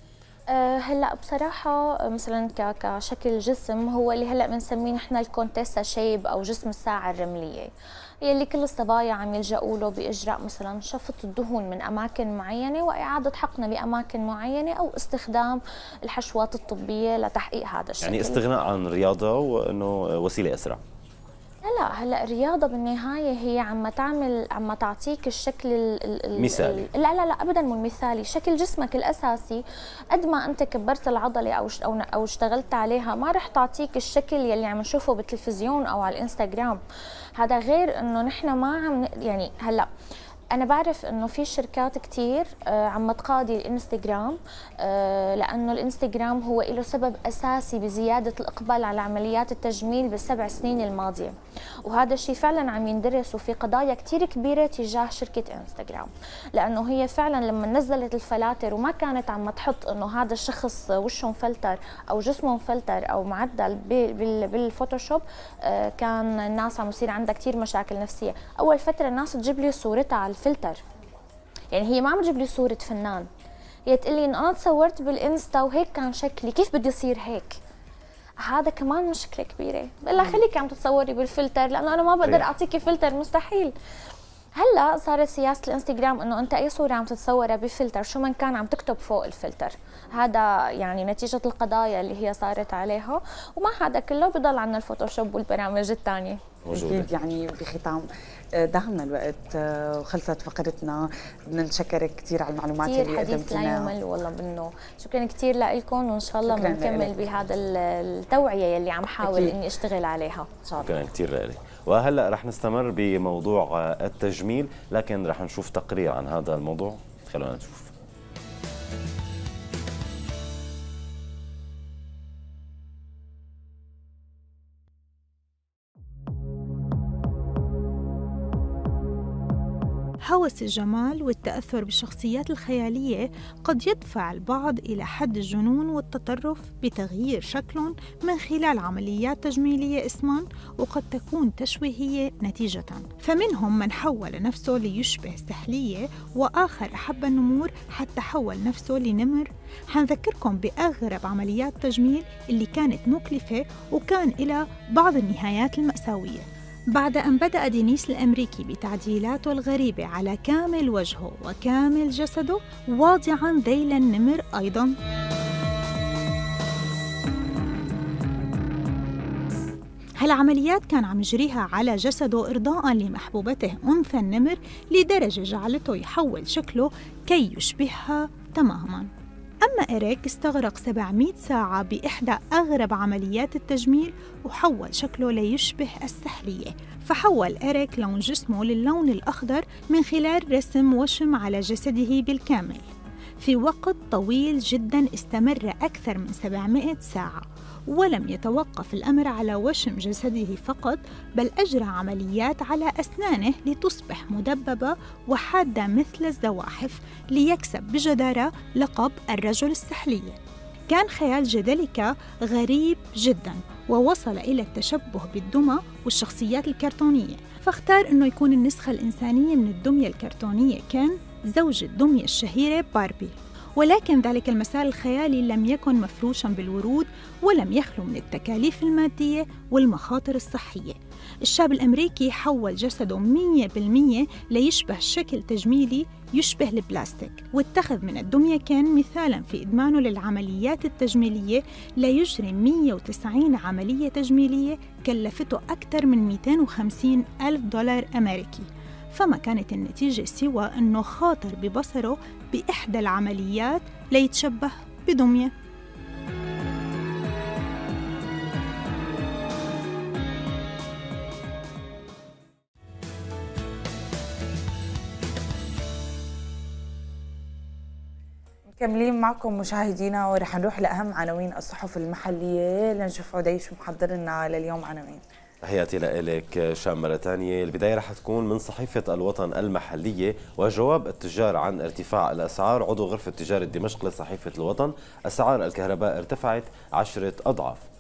أه هلا بصراحة مثلا كشكل جسم هو اللي هلا بنسميه نحن الكونتيسا شيب او جسم الساعة الرملية، يلي كل الصبايا عم يلجأوا له باجراء مثلا شفط الدهون من اماكن معينة واعادة حقنها باماكن معينة او استخدام الحشوات الطبية لتحقيق هذا الشكل. يعني استغناء عن الرياضة وانه وسيلة اسرع. لا هلا الرياضة بالنهاية هي عم تعمل عم تعطيك الشكل مثالي. لا لا لا ابدا مو مثالي، شكل جسمك الاساسي قد ما انت كبرت العضلة او او او اشتغلت عليها ما رح تعطيك الشكل يلي عم نشوفه بالتلفزيون او على الانستغرام. هذا غير انه نحن ما عم يعني هلا أنا بعرف إنه في شركات كتير عم تقاضي الانستغرام لأنه الانستغرام هو له سبب أساسي بزيادة الإقبال على عمليات التجميل بالسبع سنين الماضية، وهذا الشيء فعلا عم يندرس وفي قضايا كتير كبيرة تجاه شركة انستغرام، لأنه هي فعلا لما نزلت الفلاتر وما كانت عم تحط إنه هذا الشخص وشه مفلتر أو جسمه مفلتر أو معدل بالفوتوشوب كان الناس عم يصير عندها كتير مشاكل نفسية. أول فترة الناس تجيب لي صورتها على الفلتر، يعني هي ما عم تجيب لي صورة فنان، هي تقول لي انه انا تصورت بالانستا وهيك كان شكلي، كيف بدي اصير هيك؟ هذا كمان مشكلة كبيرة، بقول لها خليكي عم تتصوري بالفلتر لانه انا ما بقدر اعطيكي فلتر، مستحيل. هلا صارت سياسة الانستغرام انه انت اي صورة عم تتصورها بفلتر شو من كان عم تكتب فوق الفلتر، هذا يعني نتيجة القضايا اللي هي صارت عليها، ومع هذا كله بضل عنا الفوتوشوب والبرامج الثانية. أكيد. يعني بختام دهمنا الوقت وخلصت فقرتنا، بدنا نشكرك كثير على المعلومات اللي قدمتينا. كثير حديث لا يمل والله منه، شكرا كثير لكم وان شاء الله بنكمل بهذا التوعية اللي عم حاول أكيد. اني اشتغل عليها ان شاء الله. شكرا كثير لك. وهلا رح نستمر بموضوع التجميل، لكن رح نشوف تقرير عن هذا الموضوع، خلونا نشوف. هوس الجمال والتأثر بالشخصيات الخيالية قد يدفع البعض إلى حد الجنون والتطرف بتغيير شكلهم من خلال عمليات تجميلية اسماً، وقد تكون تشويهية نتيجة. فمنهم من حول نفسه ليشبه سحلية، وآخر أحب النمور حتى حول نفسه لنمر. حنذكركم بأغرب عمليات تجميل اللي كانت مكلفة وكان إلى بعض النهايات المأساوية. بعد أن بدأ دينيس الأمريكي بتعديلاته الغريبة على كامل وجهه وكامل جسده، واضعاً ذيل النمر أيضاً. هالعمليات كان عم يجريها على جسده إرضاءً لمحبوبته أنثى النمر، لدرجة جعلته يحول شكله كي يشبهها تماماً. أما إريك استغرق سبعمئة ساعة بإحدى أغرب عمليات التجميل وحول شكله ليشبه السحلية. فحول إريك لون جسمه للون الأخضر من خلال رسم وشم على جسده بالكامل في وقت طويل جداً استمر أكثر من سبعمئة ساعة. ولم يتوقف الأمر على وشم جسده فقط، بل أجرى عمليات على أسنانه لتصبح مدببة وحادة مثل الزواحف، ليكسب بجدارة لقب الرجل السحلية. كان خيال جدليكا غريب جداً، ووصل إلى التشبه بالدمى والشخصيات الكرتونية، فاختار أنه يكون النسخة الإنسانية من الدمية الكرتونية كان زوج الدمية الشهيرة باربي. ولكن ذلك المثال الخيالي لم يكن مفروشاً بالورود، ولم يخلو من التكاليف المادية والمخاطر الصحية. الشاب الأمريكي حول جسده مئة بالمئة ليشبه شكل تجميلي يشبه البلاستيك، واتخذ من الدمية كان مثالاً في إدمانه للعمليات التجميلية، ليجري مئة وتسعين عملية تجميلية كلفته أكثر من مئتين وخمسين ألف دولار أمريكي. فما كانت النتيجة سوى أنه خاطر ببصره بإحدى العمليات ليتشبه بدمية. مكملين معكم مشاهدينا، ورح نروح لأهم عناوين الصحف المحلية لنشوف عدي شو محضر لنا لليوم عناوين. تحياتي لك شام مرة ثانية. البداية رح تكون من صحيفة الوطن المحلية، وجواب التجار عن ارتفاع الأسعار. عضو غرفة تجارة دمشق لصحيفة الوطن: أسعار الكهرباء ارتفعت عشرة أضعاف.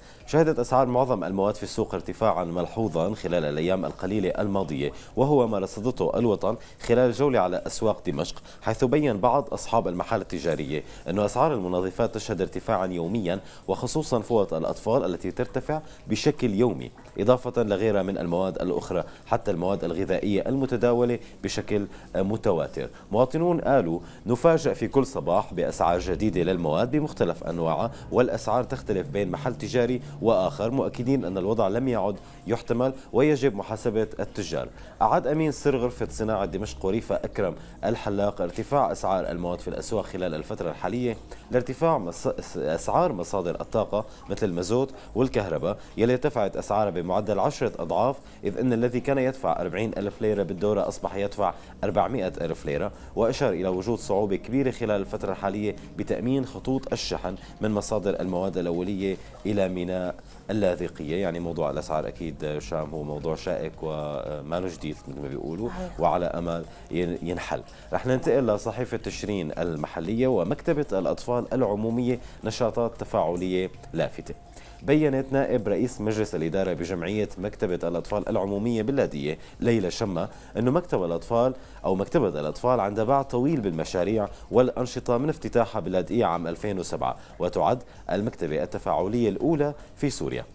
شهدت أسعار معظم المواد في السوق ارتفاعا ملحوظا خلال الأيام القليلة الماضية، وهو ما رصدته الوطن خلال جولة على أسواق دمشق، حيث بين بعض أصحاب المحال التجارية أن أسعار المنظفات تشهد ارتفاعا يوميا، وخصوصا فوط الأطفال التي ترتفع بشكل يومي، إضافة لغيرها من المواد الأخرى حتى المواد الغذائية المتداولة بشكل متواتر. مواطنون قالوا نفاجأ في كل صباح بأسعار جديدة للمواد بمختلف أنواعها، والأسعار تختلف بين محل تجاري وآخر، مؤكدين أن الوضع لم يعد يحتمل ويجب محاسبة التجار. أعاد أمين سر غرفة صناعة دمشق وريفة أكرم الحلاق ارتفاع أسعار المواد في الأسواق خلال الفترة الحالية لارتفاع أسعار مصادر الطاقة مثل المازوت والكهرباء، يلي ارتفعت أسعارها بمعدل عشرة أضعاف، إذ أن الذي كان يدفع أربعين ألف ليرة بالدورة أصبح يدفع أربعمئة ألف ليرة. وأشار إلى وجود صعوبة كبيرة خلال الفترة الحالية بتأمين خطوط الشحن من مصادر المواد الأولية إلى ميناء اللاذقية. يعني موضوع الأسعار أكيد شام هو موضوع شائك وما له جديد مثل ما بيقولوا، وعلى أمل ينحل. رح ننتقل لصحيفة تشرين المحلية ومكتبة الأطفال العمومية، نشاطات تفاعلية لافتة. بيّنت نائب رئيس مجلس الإدارة بجمعية مكتبة الأطفال العمومية باللاذقية ليلى شمة أنه مكتب الأطفال أو مكتبة الأطفال عندها باع طويل بالمشاريع والأنشطة من افتتاحها باللاذقية عام ألفين وسبعة، وتعد المكتبة التفاعلية الأولى في سوريا.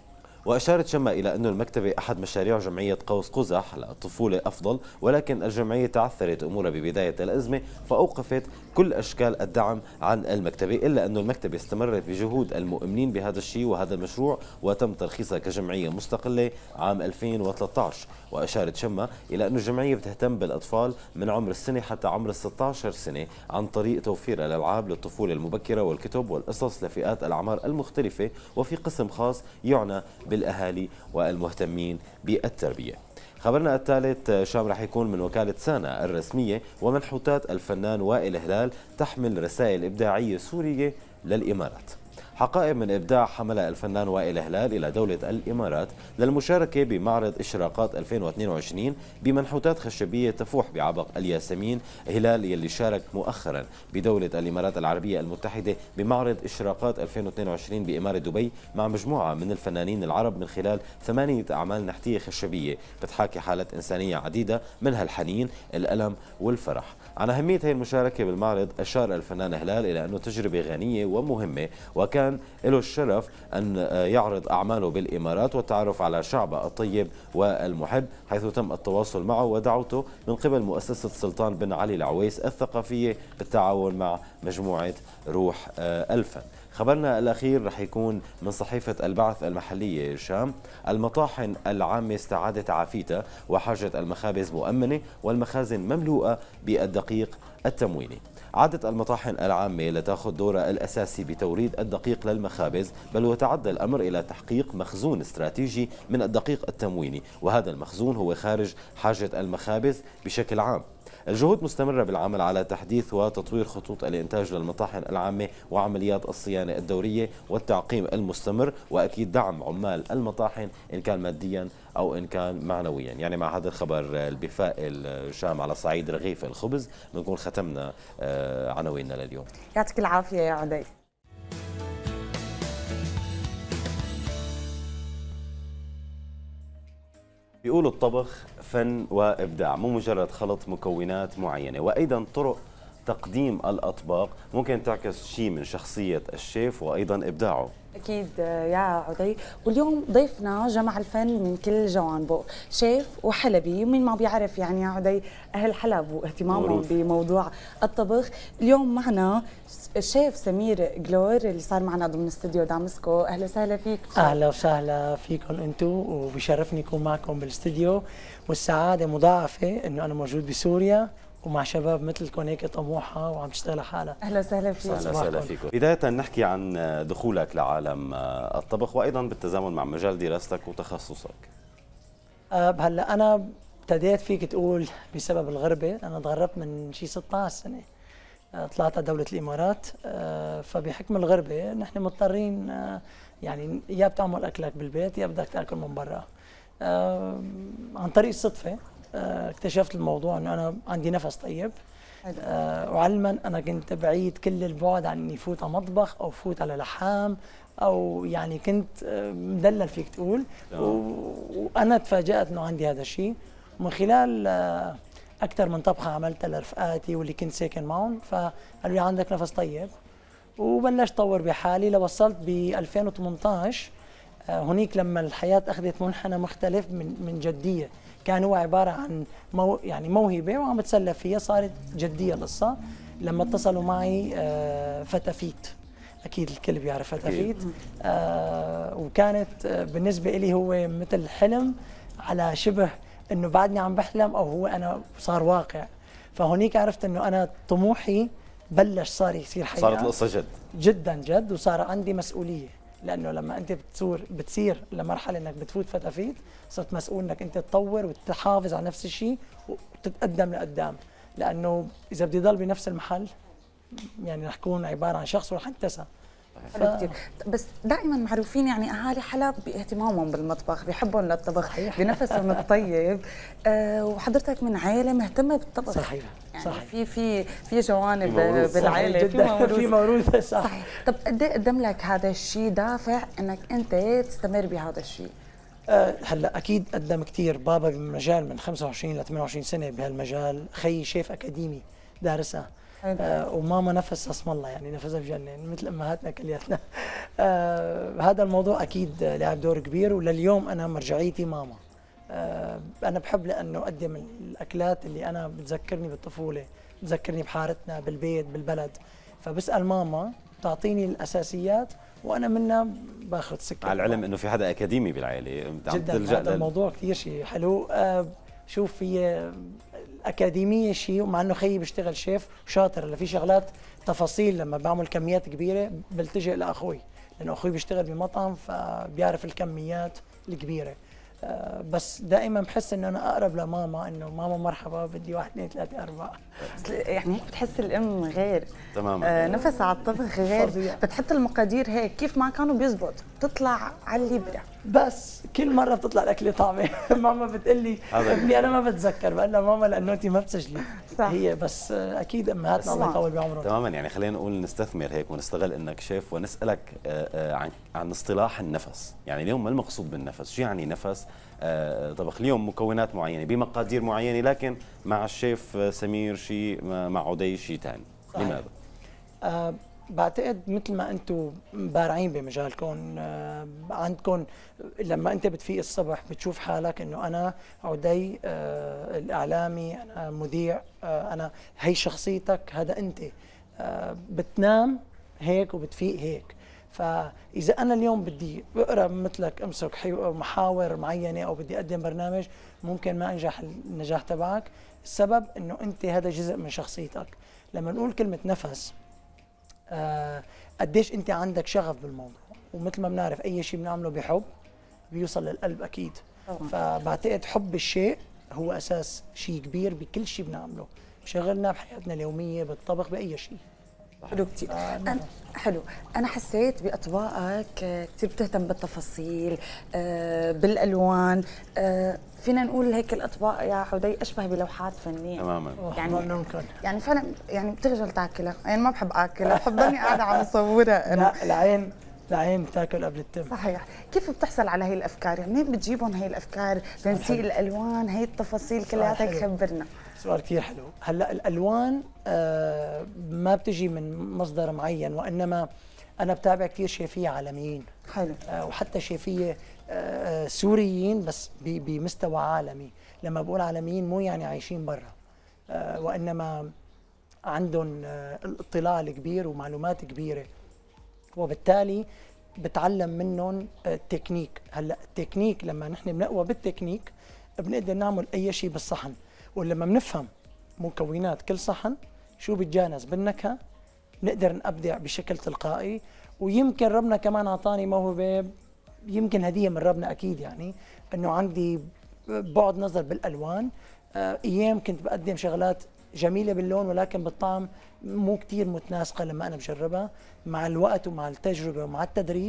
وأشارت شمة إلى أن المكتبة أحد مشاريع جمعية قوس قزح للطفولة أفضل، ولكن الجمعية تعثرت أمورها ببداية الأزمة فأوقفت كل أشكال الدعم عن المكتبة، إلا أن المكتبة استمرت بجهود المؤمنين بهذا الشيء وهذا المشروع، وتم ترخيصها كجمعية مستقلة عام ألفين وثلاثة عشر. وأشارت شمة إلى أن الجمعية بتهتم بالأطفال من عمر السنة حتى عمر ستة عشر سنة عن طريق توفير الألعاب للطفولة المبكرة والكتب والقصص لفئات الأعمار المختلفة، وفي قسم خاص يعنى بالأهالي والمهتمين بالتربية. خبرنا الثالث شام رح يكون من وكالة سانا الرسمية، ومنحوتات الفنان وائل هلال تحمل رسائل إبداعية سورية للإمارات. حقائب من إبداع حملها الفنان وائل هلال إلى دولة الإمارات للمشاركة بمعرض إشراقات ألفين واثنين وعشرين بمنحوتات خشبية تفوح بعبق الياسمين. هلال يلي شارك مؤخرا بدولة الإمارات العربية المتحدة بمعرض إشراقات ألفين واثنين وعشرين بإمارة دبي مع مجموعة من الفنانين العرب من خلال ثمانية أعمال نحتية خشبية بتحاكي حالات إنسانية عديدة منها الحنين، الألم والفرح. عن أهمية هذه المشاركة بالمعرض أشار الفنان هلال إلى أنه تجربة غنية ومهمة، وكان له الشرف أن يعرض أعماله بالإمارات والتعرف على شعبه الطيب والمحب، حيث تم التواصل معه ودعوته من قبل مؤسسة سلطان بن علي العويس الثقافية بالتعاون مع مجموعة روح الفن. خبرنا الأخير رح يكون من صحيفة البعث المحلية شام. المطاحن العامة استعادت عافيتها وحاجة المخابز مؤمنة والمخازن مملوءة بالدقيق التمويني. عادت المطاحن العامة لتأخذ دورها الأساسي بتوريد الدقيق للمخابز، بل وتعدى الأمر إلى تحقيق مخزون استراتيجي من الدقيق التمويني، وهذا المخزون هو خارج حاجة المخابز بشكل عام. الجهود مستمرة بالعمل على تحديث وتطوير خطوط الإنتاج للمطاحن العامة وعمليات الصيانة الدورية والتعقيم المستمر، وأكيد دعم عمال المطاحن إن كان ماديا أو إن كان معنويا. يعني مع هذا الخبر البفائل شام على صعيد رغيف الخبز بنكون ختمنا عناويننا لليوم. يعطيك العافية يا عدي. بيقولوا الطبخ فن وإبداع، مو مجرد خلط مكونات معينة، وأيضا طرق تقديم الأطباق ممكن تعكس شيء من شخصية الشيف وأيضا إبداعه. أكيد يا عدي، واليوم ضيفنا جمع الفن من كل جوانبه، شيف وحلبي، ومين ما بيعرف يعني يا عدي أهل حلب واهتمامهم بموضوع الطبخ. اليوم معنا الشيف سمير جلور اللي صار معنا ضمن استوديو دامسكو. أهلا وسهلا فيك. أهلا وسهلا فيكم أنتم، وبشرفني أكون معكم بالاستوديو، والسعادة مضاعفة إنه أنا موجود بسوريا ومع شباب مثلكم هيك طموحه وعم تشتغل حالها. اهلا وسهلا فيك. اهلا وسهلا فيكم. بدايه نحكي عن دخولك لعالم الطبخ وايضا بالتزامن مع مجال دراستك وتخصصك. أه هلا انا ابتديت فيك تقول بسبب الغربه، انا تغربت من شي ستة عشر سنه. أه طلعت على دوله الامارات، أه فبحكم الغربه نحن مضطرين أه يعني يا بتعمل اكلك بالبيت يا بدك تاكل من برا. أه عن طريق الصدفه اكتشفت الموضوع انه انا عندي نفس طيب، آه وعلما انا كنت بعيد كل البعد عن اني فوت على مطبخ او فوت على لحام، او يعني كنت آه مدلل فيك تقول. وانا تفاجات انه عندي هذا الشيء ومن خلال آه اكثر من طبخه عملتها لرفقاتي واللي كنت ساكن معهم، فقالوا لي عندك نفس طيب، وبلشت طور بحالي لوصلت ب ألفين وثمانطعش. آه هنيك لما الحياه اخذت منحنى مختلف من من جديه، كان هو عباره عن مو يعني موهبه وعم بتسلى فيها، صارت جديه القصه لما اتصلوا معي آه فتافيت. اكيد الكل بيعرف فتافيت. آه وكانت آه بالنسبه لي هو مثل حلم على شبه انه بعدني عم بحلم، او هو انا صار واقع. فهونيك عرفت انه انا طموحي بلش صار يصير حقيقه، صارت القصه جد جدا جد، وصار عندي مسؤوليه. لانه لما انت بتصير بتصير لمرحله انك بتفوت فتافيت، صرت مسؤول انك انت تطور وتحافظ على نفس الشيء وتتقدم لقدام. لانه اذا بدي ضل بنفس المحل يعني رح كون عباره عن شخص ورح انتسى. ف... كتير. بس دائما معروفين يعني اهالي حلب باهتمامهم بالمطبخ، بيحبون للطبخ، صحيح. بنفسهم الطيب. أه وحضرتك من عائله مهتمه بالطبخ. صحيح يعني صحيح. في في في جوانب بالعائله، في موروث في موروث صح. صحيح. طب قد ايه قدم لك هذا الشيء دافع انك انت تستمر بهذا الشيء؟ أه هلا اكيد قدم كثير. بابا بالمجال من خمسة وعشرين ل ثمانية وعشرين سنه بهالمجال، خيي شيف اكاديمي دارسها. آه وماما نفسها اسم الله يعني نفسها بجنن مثل امهاتنا كلياتنا. آه هذا الموضوع اكيد لعب دور كبير، ولليوم انا مرجعيتي ماما. آه انا بحب لانه اقدم الاكلات اللي انا بتذكرني بالطفوله، بتذكرني بحارتنا بالبيت بالبلد. فبسال ماما تعطيني الاساسيات وانا منها باخذ سكه. على العلم انه في حدا اكاديمي بالعائله جدا. هذا الموضوع كثير شيء حلو. آه شوف في الأكاديمية شيء، ومع انه خيي بيشتغل شيف شاطر، اللي في شغلات تفاصيل لما بعمل كميات كبيره بلتجئ لاخوي، لانه اخوي بيشتغل بمطعم فبيعرف الكميات الكبيره. أه بس دائما بحس انه انا اقرب لماما، انه ماما مرحبا بدي واحد اثنين ثلاثه اربعه. يعني بتحس الام غير تماما. آه نفسها على الطبخ غير، فضيع. بتحط المقادير هيك كيف ما كانوا بيزبط، بتطلع على الابره. بس كل مره بتطلع الاكله طعمه. ماما بتقول لي ابني انا ما بتذكر، بقول لها ماما لانه انت ما بتسجلي. صح. هي بس اكيد امهاتنا الله يطول بعمرهم. تماما. يعني خلينا نقول نستثمر هيك ونستغل انك شيف ونسالك عن عن اصطلاح النفس. يعني اليوم ما المقصود بالنفس؟ شو يعني نفس طبخ؟ اليوم مكونات معينه بمقادير معينه، لكن مع الشيف سمير شيء، مع عدي شيء ثاني. لماذا؟ آه بعتقد مثل ما انتم بارعين بمجالكم، آه عندكم لما انت بتفيق الصبح بتشوف حالك انه انا عدي آه الاعلامي، انا مذيع، آه انا هي شخصيتك، هذا انت. آه بتنام هيك وبتفيق هيك. فاذا انا اليوم بدي اقرا مثلك امسك محاور معينه او بدي اقدم برنامج، ممكن ما انجح النجاح تبعك. السبب انه انت هذا جزء من شخصيتك. لما نقول كلمه نفس، آه قديش انت عندك شغف بالموضوع، ومثل ما بنعرف اي شيء بنعمله بحب بيوصل للقلب اكيد. طبعا. فبعتقد حب الشيء هو اساس شيء كبير بكل شيء بنعمله، بشغلنا بحياتنا اليوميه بالطبخ باي شيء. حلو كثير. آه أنا حلو. انا حسيت باطباقك كثير بتهتم بالتفاصيل، آه بالالوان، آه فينا نقول هيك الاطباق يا عدي اشبه بلوحات فنيه. تماما. يعني ممكن يعني فعلا يعني بتخجل تاكلها، يعني ما بحب اكلها، بحب ضلني قاعده عم اصورها. لا العين العين بتاكل قبل التم. صحيح. كيف بتحصل على هي الافكار؟ يعني منين بتجيبهم هي الافكار؟ تنسيق الالوان، هي التفاصيل كلياتها، خبرنا. سؤال كثير حلو. هلا الالوان آه ما بتجي من مصدر معين، وانما انا بتابع كثير شيفيه عالميين. حلو. آه وحتى شيفيه آه سوريين بس بمستوى عالمي. لما بقول عالميين مو يعني عايشين برا، آه وانما عندهم آه الاطلاع الكبير ومعلومات كبيره، وبالتالي بتعلم منهم التكنيك. هلا التكنيك لما نحن بنقوى بالتكنيك بنقدر نعمل اي شيء بالصحن، ولما بنفهم مكونات كل صحن شو بتجانس بالنكهه نقدر نبدع بشكل تلقائي. ويمكن ربنا كمان اعطاني موهبه، يمكن هديه من ربنا اكيد، يعني انه عندي بعد نظر بالالوان. ايام كنت بقدم شغلات جميله باللون ولكن بالطعم مو كثير متناسقه. لما انا بجربها مع الوقت ومع التجربه ومع التدريب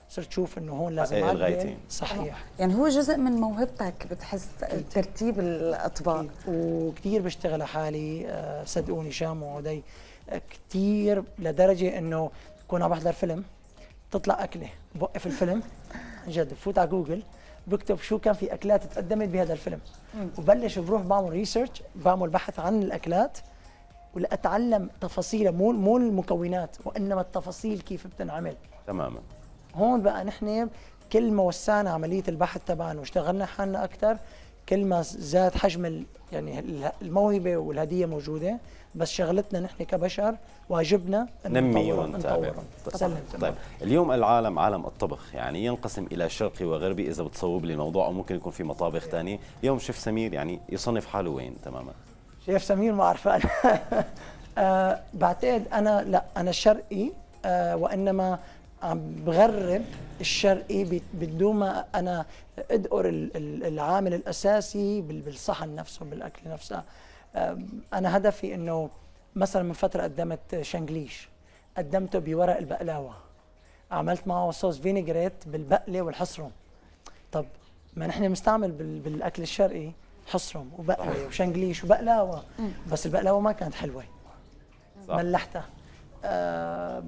صرت اشوف انه هون لازم إيه اعدل. الغايتين. صحيح. يعني هو جزء من موهبتك بتحس ترتيب الاطباق. وكثير بشتغل على حالي، آه، صدقوني شام وعدي آه، كثير، لدرجه انه كون عم بحضر فيلم تطلع اكله بوقف الفيلم عن جد بفوت على جوجل بكتب شو كان في اكلات تقدمت بهذا الفيلم، وبلش بروح بعمل ريسيرش، بعمل بحث عن الاكلات ولاتعلم تفاصيلها، مو مو المكونات وانما التفاصيل كيف بتنعمل. تماما. هون بقى نحن كل ما وسعنا عمليه البحث تبعنا واشتغلنا حالنا اكثر، كل ما زاد حجم يعني الموهبه والهديه موجوده، بس شغلتنا نحن كبشر واجبنا ننمي ونتابع. طيب. طيب اليوم العالم عالم الطبخ، يعني ينقسم الى شرقي وغربي اذا بتصوب لي الموضوع، او ممكن يكون في مطابخ ثانيه. اليوم شيف سمير يعني يصنف حاله وين تماما؟ شيف سمير ما اعرف انا آه بعتقد انا لا انا شرقي، آه وانما عم بغرب الشرقي بدون ما انا ادقر العامل الاساسي بالصحن نفسه بالاكل نفسه. انا هدفي انه مثلا من فتره قدمت شنجليش، قدمته بورق البقلاوه، عملت معه صوص فينيجريت بالبقله والحصرم. طب ما نحن بنستعمل بالاكل الشرقي حصرم وبقله وشنجليش وبقلاوه، بس البقلاوه ما كانت حلوه، ملحتها. آه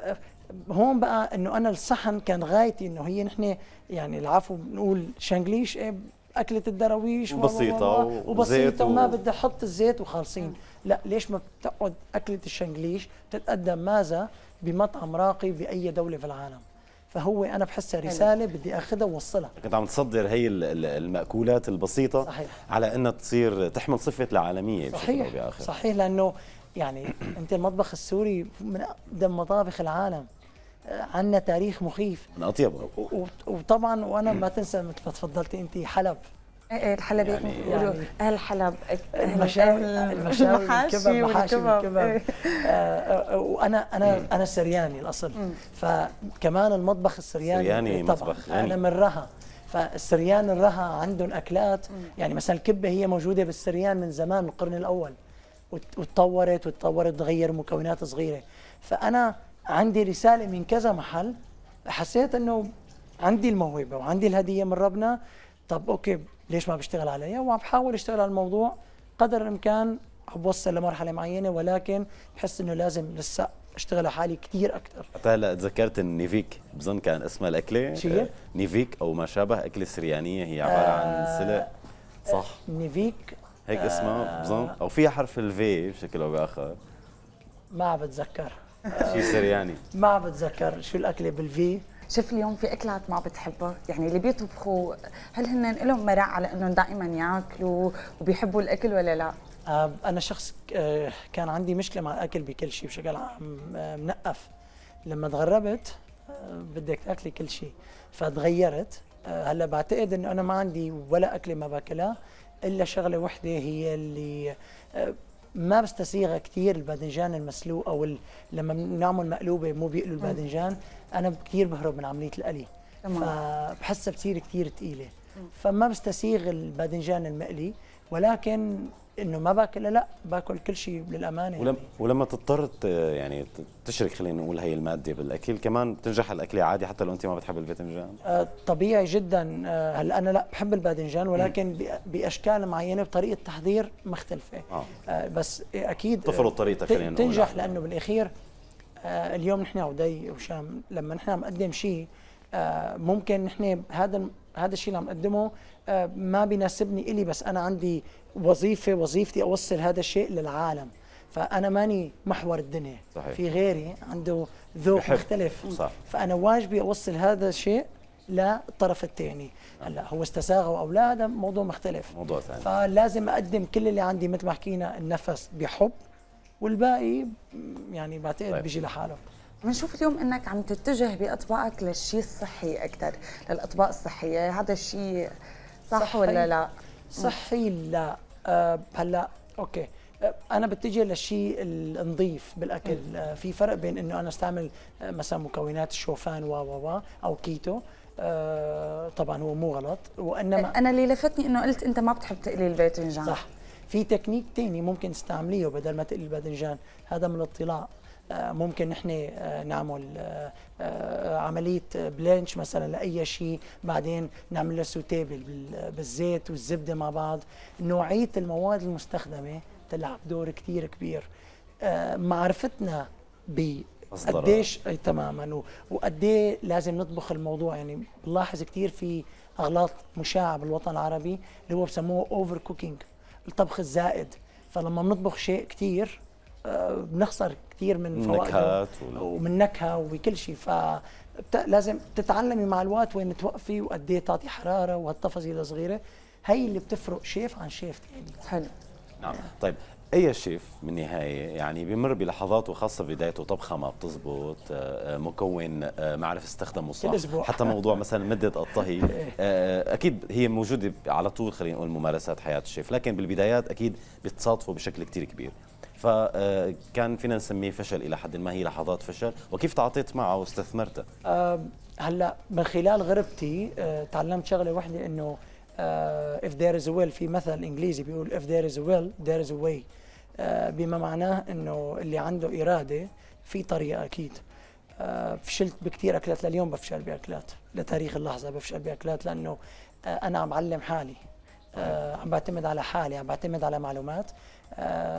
هون بقى انه انا الصحن كان غايتي انه هي نحن يعني العفو بنقول شنجليش ايه اكله الدراويش بسيطه وبسيطه وما بدي احط الزيت وخالصين. لا ليش ما بتقعد اكله الشنجليش تتقدم ماذا بمطعم راقي باي دوله في العالم؟ فهو انا بحسها رساله بدي اخذها ووصلها. كنت عم تصدر هي المأكولات البسيطه صحيح. على انها تصير تحمل صفه العالميه صحيح بشكل او باخر. صحيح، لانه يعني انت المطبخ السوري من اقدم مطابخ العالم، عندنا تاريخ مخيف من اطيبها، وطبعا وانا ما تنسى مثل ما تفضلتي انت حلب. ايه الحلب يعني بيقولوا اهل حلب، المشاوي المشاوي الكباب، محاشي الكباب. آه وانا انا انا سرياني الاصل، فكمان المطبخ السرياني سرياني مطبخ انا من رها، فالسريان الرها عندهم اكلات يعني مثلا الكبه هي موجوده بالسريان من زمان من القرن الاول، وتطورت وتطورت تغير مكونات صغيره. فانا عندي رساله من كذا محل، حسيت انه عندي الموهبه وعندي الهديه من ربنا، طب اوكي ليش ما بشتغل عليها؟ وعم بحاول اشتغل على الموضوع قدر الامكان، عم بوصل لمرحله معينه، ولكن بحس انه لازم لسه اشتغل على حالي كثير اكثر. حتى هلا تذكرت النيفيك، بظن كان اسمها الاكله شيء نيفيك او ما شابه، اكله سريانيه هي عباره آه عن سلق صح؟ نيفيك هيك اسمها بظن، او فيها حرف الفي بشكل او باخر، ما عم بتذكر شيء سرياني ما عم بتذكر شو الاكله بالفي. شوف اليوم في اكلات ما بتحبها، يعني اللي بيطبخوا هل هن لهم مرق على انهم دائما ياكلوا وبيحبوا الاكل ولا لا؟ آه انا شخص آه كان عندي مشكله مع الاكل بكل شيء بشكل عام، آه منقف. لما تغربت آه بدك تاكلي كل شيء، فتغيرت. آه هلا بعتقد انه انا ما عندي ولا اكله ما باكلها الا شغله وحده هي اللي آه ما بستسيغها كثير، الباذنجان المسلوق، او لما بنعمل مقلوبه مو بيقلوا الباذنجان، انا كثير بهرب من عمليه القلي، فبحسها بتصير كثير ثقيله، فما بستسيغ الباذنجان المقلي، ولكن انه ما باكلها لا، باكل كل شيء للامانه. ولما, يعني. ولما تضطر يعني تشرك خلينا نقول هي الماده بالاكل، كمان بتنجح الاكله عادي حتى لو انت ما بتحب الباذنجان؟ آه طبيعي جدا. آه هلا انا لا بحب الباذنجان، ولكن باشكال معينه بطريقه تحضير مختلفه. آه. آه بس اكيد تفرض طريقتك خلينا نقول تنجح، لانه بالاخير آه اليوم نحن عودي وشام لما نحن عم نقدم شيء آه ممكن نحن هذا هذا الشيء اللي عم نقدمه آه ما بيناسبني الي، بس انا عندي وظيفه وظيفتي اوصل هذا الشيء للعالم، فانا ماني محور الدنيا. صحيح. في غيري عنده ذوق بحب. مختلف. صح. فانا واجبي اوصل هذا الشيء للطرف الثاني. هلا هو استساغه او لا هذا موضوع مختلف، موضوع ثاني. فلازم اقدم كل اللي عندي مثل ما حكينا، النفس بحب، والباقي يعني بعتقد طيب. بيجي لحاله. بنشوف اليوم انك عم تتجه باطباقك للشيء الصحي اكثر، للاطباق الصحيه، هذا الشيء صح صحي ولا لا؟ صحي لا. أه هلا اوكي أه انا بتجه للشيء النظيف بالاكل. أه في فرق بين انه انا استعمل أه مثلا مكونات الشوفان و و او كيتو. أه طبعا هو مو غلط، وانما انا اللي لفتني انه قلت انت ما بتحب تقلي الباذنجان. صح. في تكنيك ثاني ممكن تستعمليه بدل ما تقلي الباذنجان، هذا من الاطلاع. ممكن نحن نعمل عمليه بلانش مثلا لاي شيء، بعدين نعمل له سوتيه بالزيت والزبده مع بعض. نوعيه المواد المستخدمه تلعب دور كثير كبير. معرفتنا ب قديش تماما وقد ايه لازم نطبخ الموضوع. يعني بنلاحظ كثير في اغلاط مشاعه بالوطن العربي اللي هو بسموه اوفر كوكينج، الطبخ الزائد. فلما بنطبخ شيء كثير بنخسر كثير من فوائده ومن نكهه وبكل شيء. فلازم تتعلمي مع الوقت وين توقفي وقد ايه تعطي حراره وهالتفاصيل الصغيره، هي اللي بتفرق شيف عن شيف ثاني. حلو. نعم. طيب اي شيف من النهايه يعني بيمر بلحظات وخاصه بدايته طبخه ما بتزبط، مكون ما عرف استخدمه صح، حتى موضوع مثلا مده الطهي اكيد هي موجوده على طول، خلينا نقول ممارسات حياه الشيف، لكن بالبدايات اكيد بتصادفوا بشكل كثير كبير. فكان فينا نسميه فشل الى حد ما، هي لحظات فشل، وكيف تعاطيت معه واستثمرتها؟ أه هلا من خلال غربتي أه تعلمت شغله واحده، انه Uh, if there is a will، في مثل انجليزي بيقول if there is a will there is a way، uh, بما معناه انه اللي عنده اراده في طريقه اكيد. uh, فشلت بكثير اكلات، لليوم بفشل باكلات، لتاريخ اللحظه بفشل باكلات، لانه uh, انا عم بعلم حالي، uh, عم بعتمد على حالي، عم بعتمد على معلومات. uh,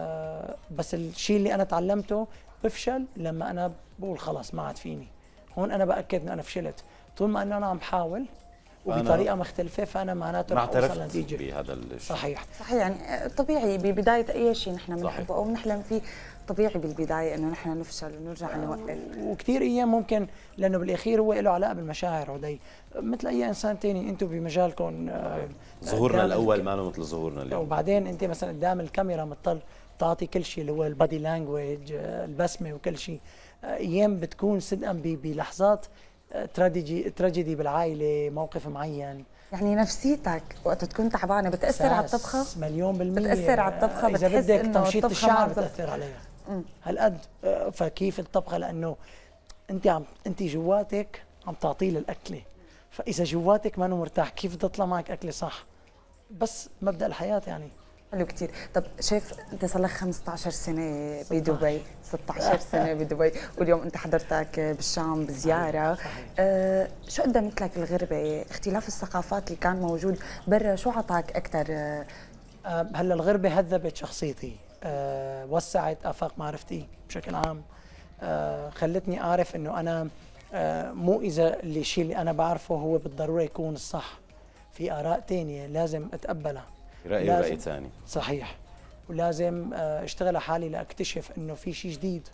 بس الشيء اللي انا تعلمته بفشل لما انا بقول خلاص ما عاد فيني. هون انا باكد انه انا فشلت. طول ما انه انا عم بحاول وبطريقه مختلفه فانا معناته ما رح اوصل اعترفت لنتيجه بهذا الشيء. صحيح صحيح. يعني طبيعي ببدايه اي شيء نحن بنحبه او بنحلم فيه، طبيعي بالبدايه انه نحن نفشل ونرجع نوقف. وكثير ايام ممكن، لانه بالاخير هو له علاقه بالمشاعر عدي، مثل اي انسان ثاني. انتم بمجالكم ظهورنا الاول ما له مثل ظهورنا اليوم، وبعدين انت مثلا قدام الكاميرا مضطر تعطي كل شيء اللي هو البادي لانجويج، البسمه وكل شيء. ايام بتكون صدقا بلحظات تراجيدي تراجيدي بالعائله، موقف معين. يعني نفسيتك وقت تكون تعبانه بتاثر على الطبخه؟ مليون بالمية بتاثر على الطبخه، اذا بتحس بدك انه تمشيط الشعر الطبخه بتاثر عليها هالقد. فكيف الطبخه؟ لانه انت عم انت جواتك عم تعطيه للاكله، فاذا جواتك ما مرتاح كيف تطلع معك اكله صح؟ بس مبدا الحياه يعني. حلو كثير. طب شايف انت صار لك خمسة عشر سنه بدبي، ستة عشر سنه بدبي، واليوم انت حضرتك بالشام بزياره. آه شو قدمت لك الغربه؟ اختلاف الثقافات اللي كان موجود برا شو عطاك اكثر؟ آه هلا الغربه هذبت شخصيتي، آه وسعت افاق معرفتي بشكل عام، آه خلتني اعرف انه انا آه مو اذا الشيء اللي انا بعرفه هو بالضروره يكون الصح، في اراء ثانيه لازم اتقبلها، رأي ورأي ثاني. صحيح. ولازم اشتغل على حالي لاكتشف انه في شيء جديد،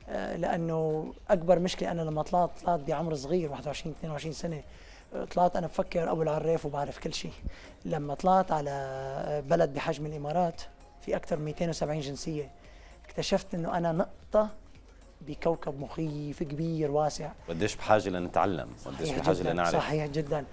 لانه اكبر مشكله انا لما طلعت طلعت بعمر صغير واحد وعشرين اثنين وعشرين سنه، طلعت انا بفكر ابو العراف وبعرف كل شيء. لما طلعت على بلد بحجم الامارات في اكثر من مئتين وسبعين جنسيه، اكتشفت انه انا نقطه بكوكب مخيف كبير واسع. قديش بحاجه لنتعلم، قديش بحاجه لنعرف. صحيح جدا.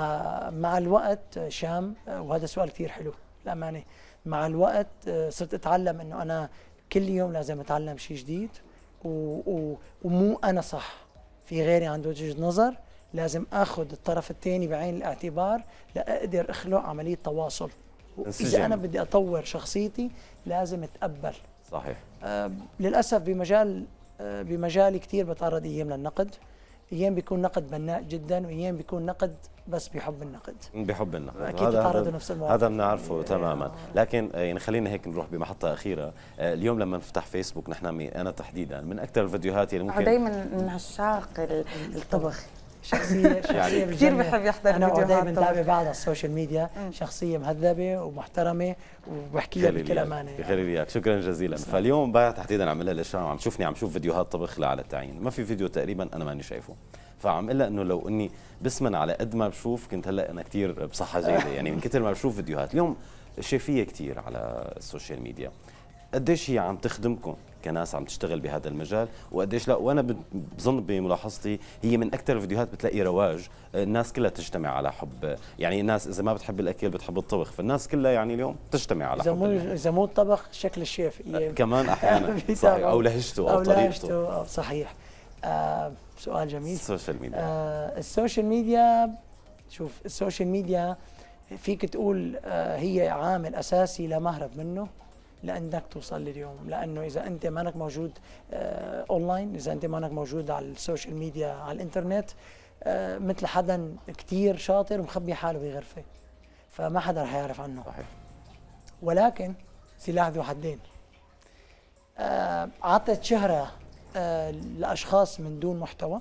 فمع الوقت شام، وهذا سؤال كثير حلو للامانه، مع الوقت صرت اتعلم انه انا كل يوم لازم اتعلم شيء جديد، و... و... ومو انا صح، في غيري عنده وجهه نظر، لازم اخذ الطرف الثاني بعين الاعتبار لاقدر اخلق عمليه تواصل. اذا انا بدي اطور شخصيتي لازم اتقبل. صحيح. آه للاسف بمجال آه بمجالي كثير بتعرض ايام للنقد، ايام بيكون نقد بناء جدا، وايام بيكون نقد بس بحب النقد. بحب النقد. اكيد بتعرضوا نفس المواقف. هذا بنعرفه تماما، لكن يعني خلينا هيك نروح بمحطه اخيره. اليوم لما نفتح فيسبوك نحن انا تحديدا من اكثر الفيديوهات اللي ممكن دائما من عشاق الطبخ، شخصيه شخصيه يعني كثير بحب يحضر فيديوهات. انا دائما بتابع بعض على السوشيال ميديا، شخصيه مهذبه ومحترمه وبحكيها بكل امانه. بخير اياك، شكرا جزيلا. فاليوم بقى تحديدا عم لها الاشاره، عم تشوفني عم شوف فيديوهات طبخ على التعيين، ما في فيديو تقريبا انا ماني شايفه، فعم قلها انه لو اني بسمن على قد ما بشوف كنت هلا انا كثير بصحه جيده، يعني من كثر ما بشوف فيديوهات. اليوم شايفيه كثير على السوشيال ميديا، قديش هي عم تخدمكم كناس عم تشتغل بهذا المجال، وقديش لا. وانا بظن بملاحظتي هي من اكثر الفيديوهات بتلاقي رواج، الناس كلها تجتمع على حب، يعني الناس اذا ما بتحب الاكل بتحب الطبخ، فالناس كلها يعني اليوم تجتمع على إذا حب. مو اذا مو الطبخ شكل الشيف كمان احيانا صحيح، او لهجته او, أو طريقته. لهجته أو صحيح. آه سؤال جميل. السوشيال ميديا. آه السوشيال ميديا، شوف السوشيال ميديا فيك تقول آه هي عامل اساسي لا مهرب منه، لانك توصل لليوم، لانه اذا انت مانك موجود آه اونلاين، اذا انت مانك موجود على السوشيال ميديا على الانترنت، آه مثل حدا كثير شاطر ومخبي حاله بغرفه، فما حدا رح يعرف عنه. صحيح. ولكن سلاح ذو حدين. آه عطت شهره آه لاشخاص من دون محتوى،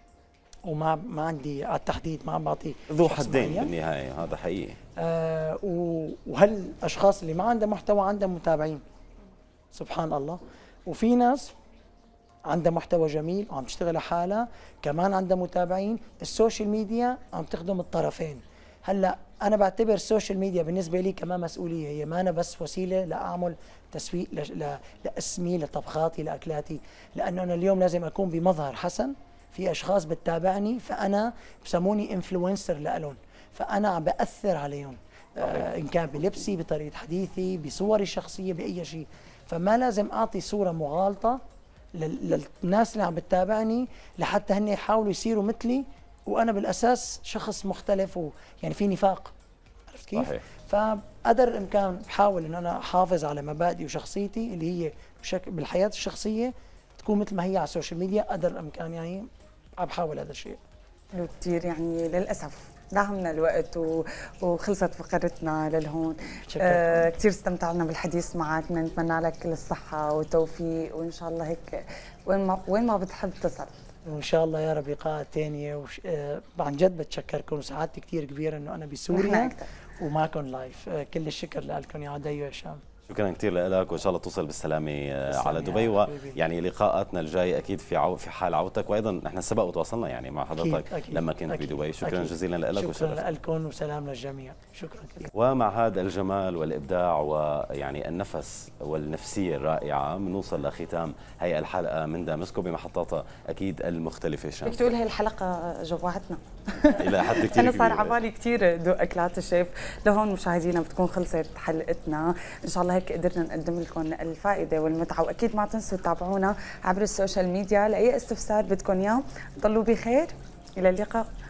وما ما عندي على التحديد، ما عم بعطي ذو حدين بالنهايه، هذا حقيقي. آه وهالاشخاص اللي ما عندها محتوى عندها متابعين، سبحان الله. وفي ناس عندها محتوى جميل وعم تشتغل حالها، كمان عندها متابعين. السوشيال ميديا عم تخدم الطرفين. هلا انا بعتبر السوشيال ميديا بالنسبه لي كمان مسؤوليه، هي ما أنا بس وسيله لاعمل تسويق لاسمي، لطبخاتي، لاكلاتي، لانه انا اليوم لازم اكون بمظهر حسن. في اشخاص بتتابعني، فانا بسموني انفلونسر لهم، فانا عم باثر عليهم، آه ان كان بلبسي، بطريقه حديثي، بصوري الشخصيه، باي شيء. فما لازم اعطي صوره مغالطه للناس اللي عم بتتابعني لحتى هن يحاولوا يصيروا مثلي، وانا بالاساس شخص مختلف، ويعني في نفاق. عرفت كيف؟ صحيح. فقدر الامكان بحاول ان انا احافظ على مبادئي وشخصيتي اللي هي بشكل بالحياه الشخصيه تكون مثل ما هي على السوشيال ميديا، قدر الامكان يعني عم بحاول هذا الشيء. حلو كثير، يعني للاسف داهمنا الوقت و... وخلصت فقرتنا للهون. آه كثير استمتعنا بالحديث معك، نتمنى لك كل الصحه والتوفيق، وان شاء الله هيك وين ما وين ما بتحب تصل. وان شاء الله يا رب لقاءات ثانيه. وش... آه عن جد بتشكركم، وسعادتي كثير كبيره انه انا بسوريا ومعكم لايف. آه كل الشكر لكم يا عدي وهشام. شكرا كثير لك، وان شاء الله توصل بالسلامه على دبي، ويعني لقاءاتنا الجايه اكيد في عو في حال عودتك، وايضا نحن سبق وتواصلنا يعني مع حضرتك أكيد لما كنت أكيد بدبي. شكرا أكيد جزيلا لك، شكرا لكم وسلام للجميع. شكرا كثير. ومع هذا الجمال والابداع ويعني النفس والنفسيه الرائعه بنوصل لختام هي الحلقه من دامسكو بمحطاتها اكيد المختلفه. بدك تقول هي الحلقه جوعتنا الى حد كثير انا صار على بالي كثير ذوق اكلات الشيف. لهون مشاهدينا بتكون خلصت حلقتنا، ان شاء الله هيك قدرنا نقدم لكم الفائده والمتعه، واكيد ما تنسوا تتابعونا عبر السوشيال ميديا لاي استفسار بدكم اياه. ضلوا بخير، الى اللقاء.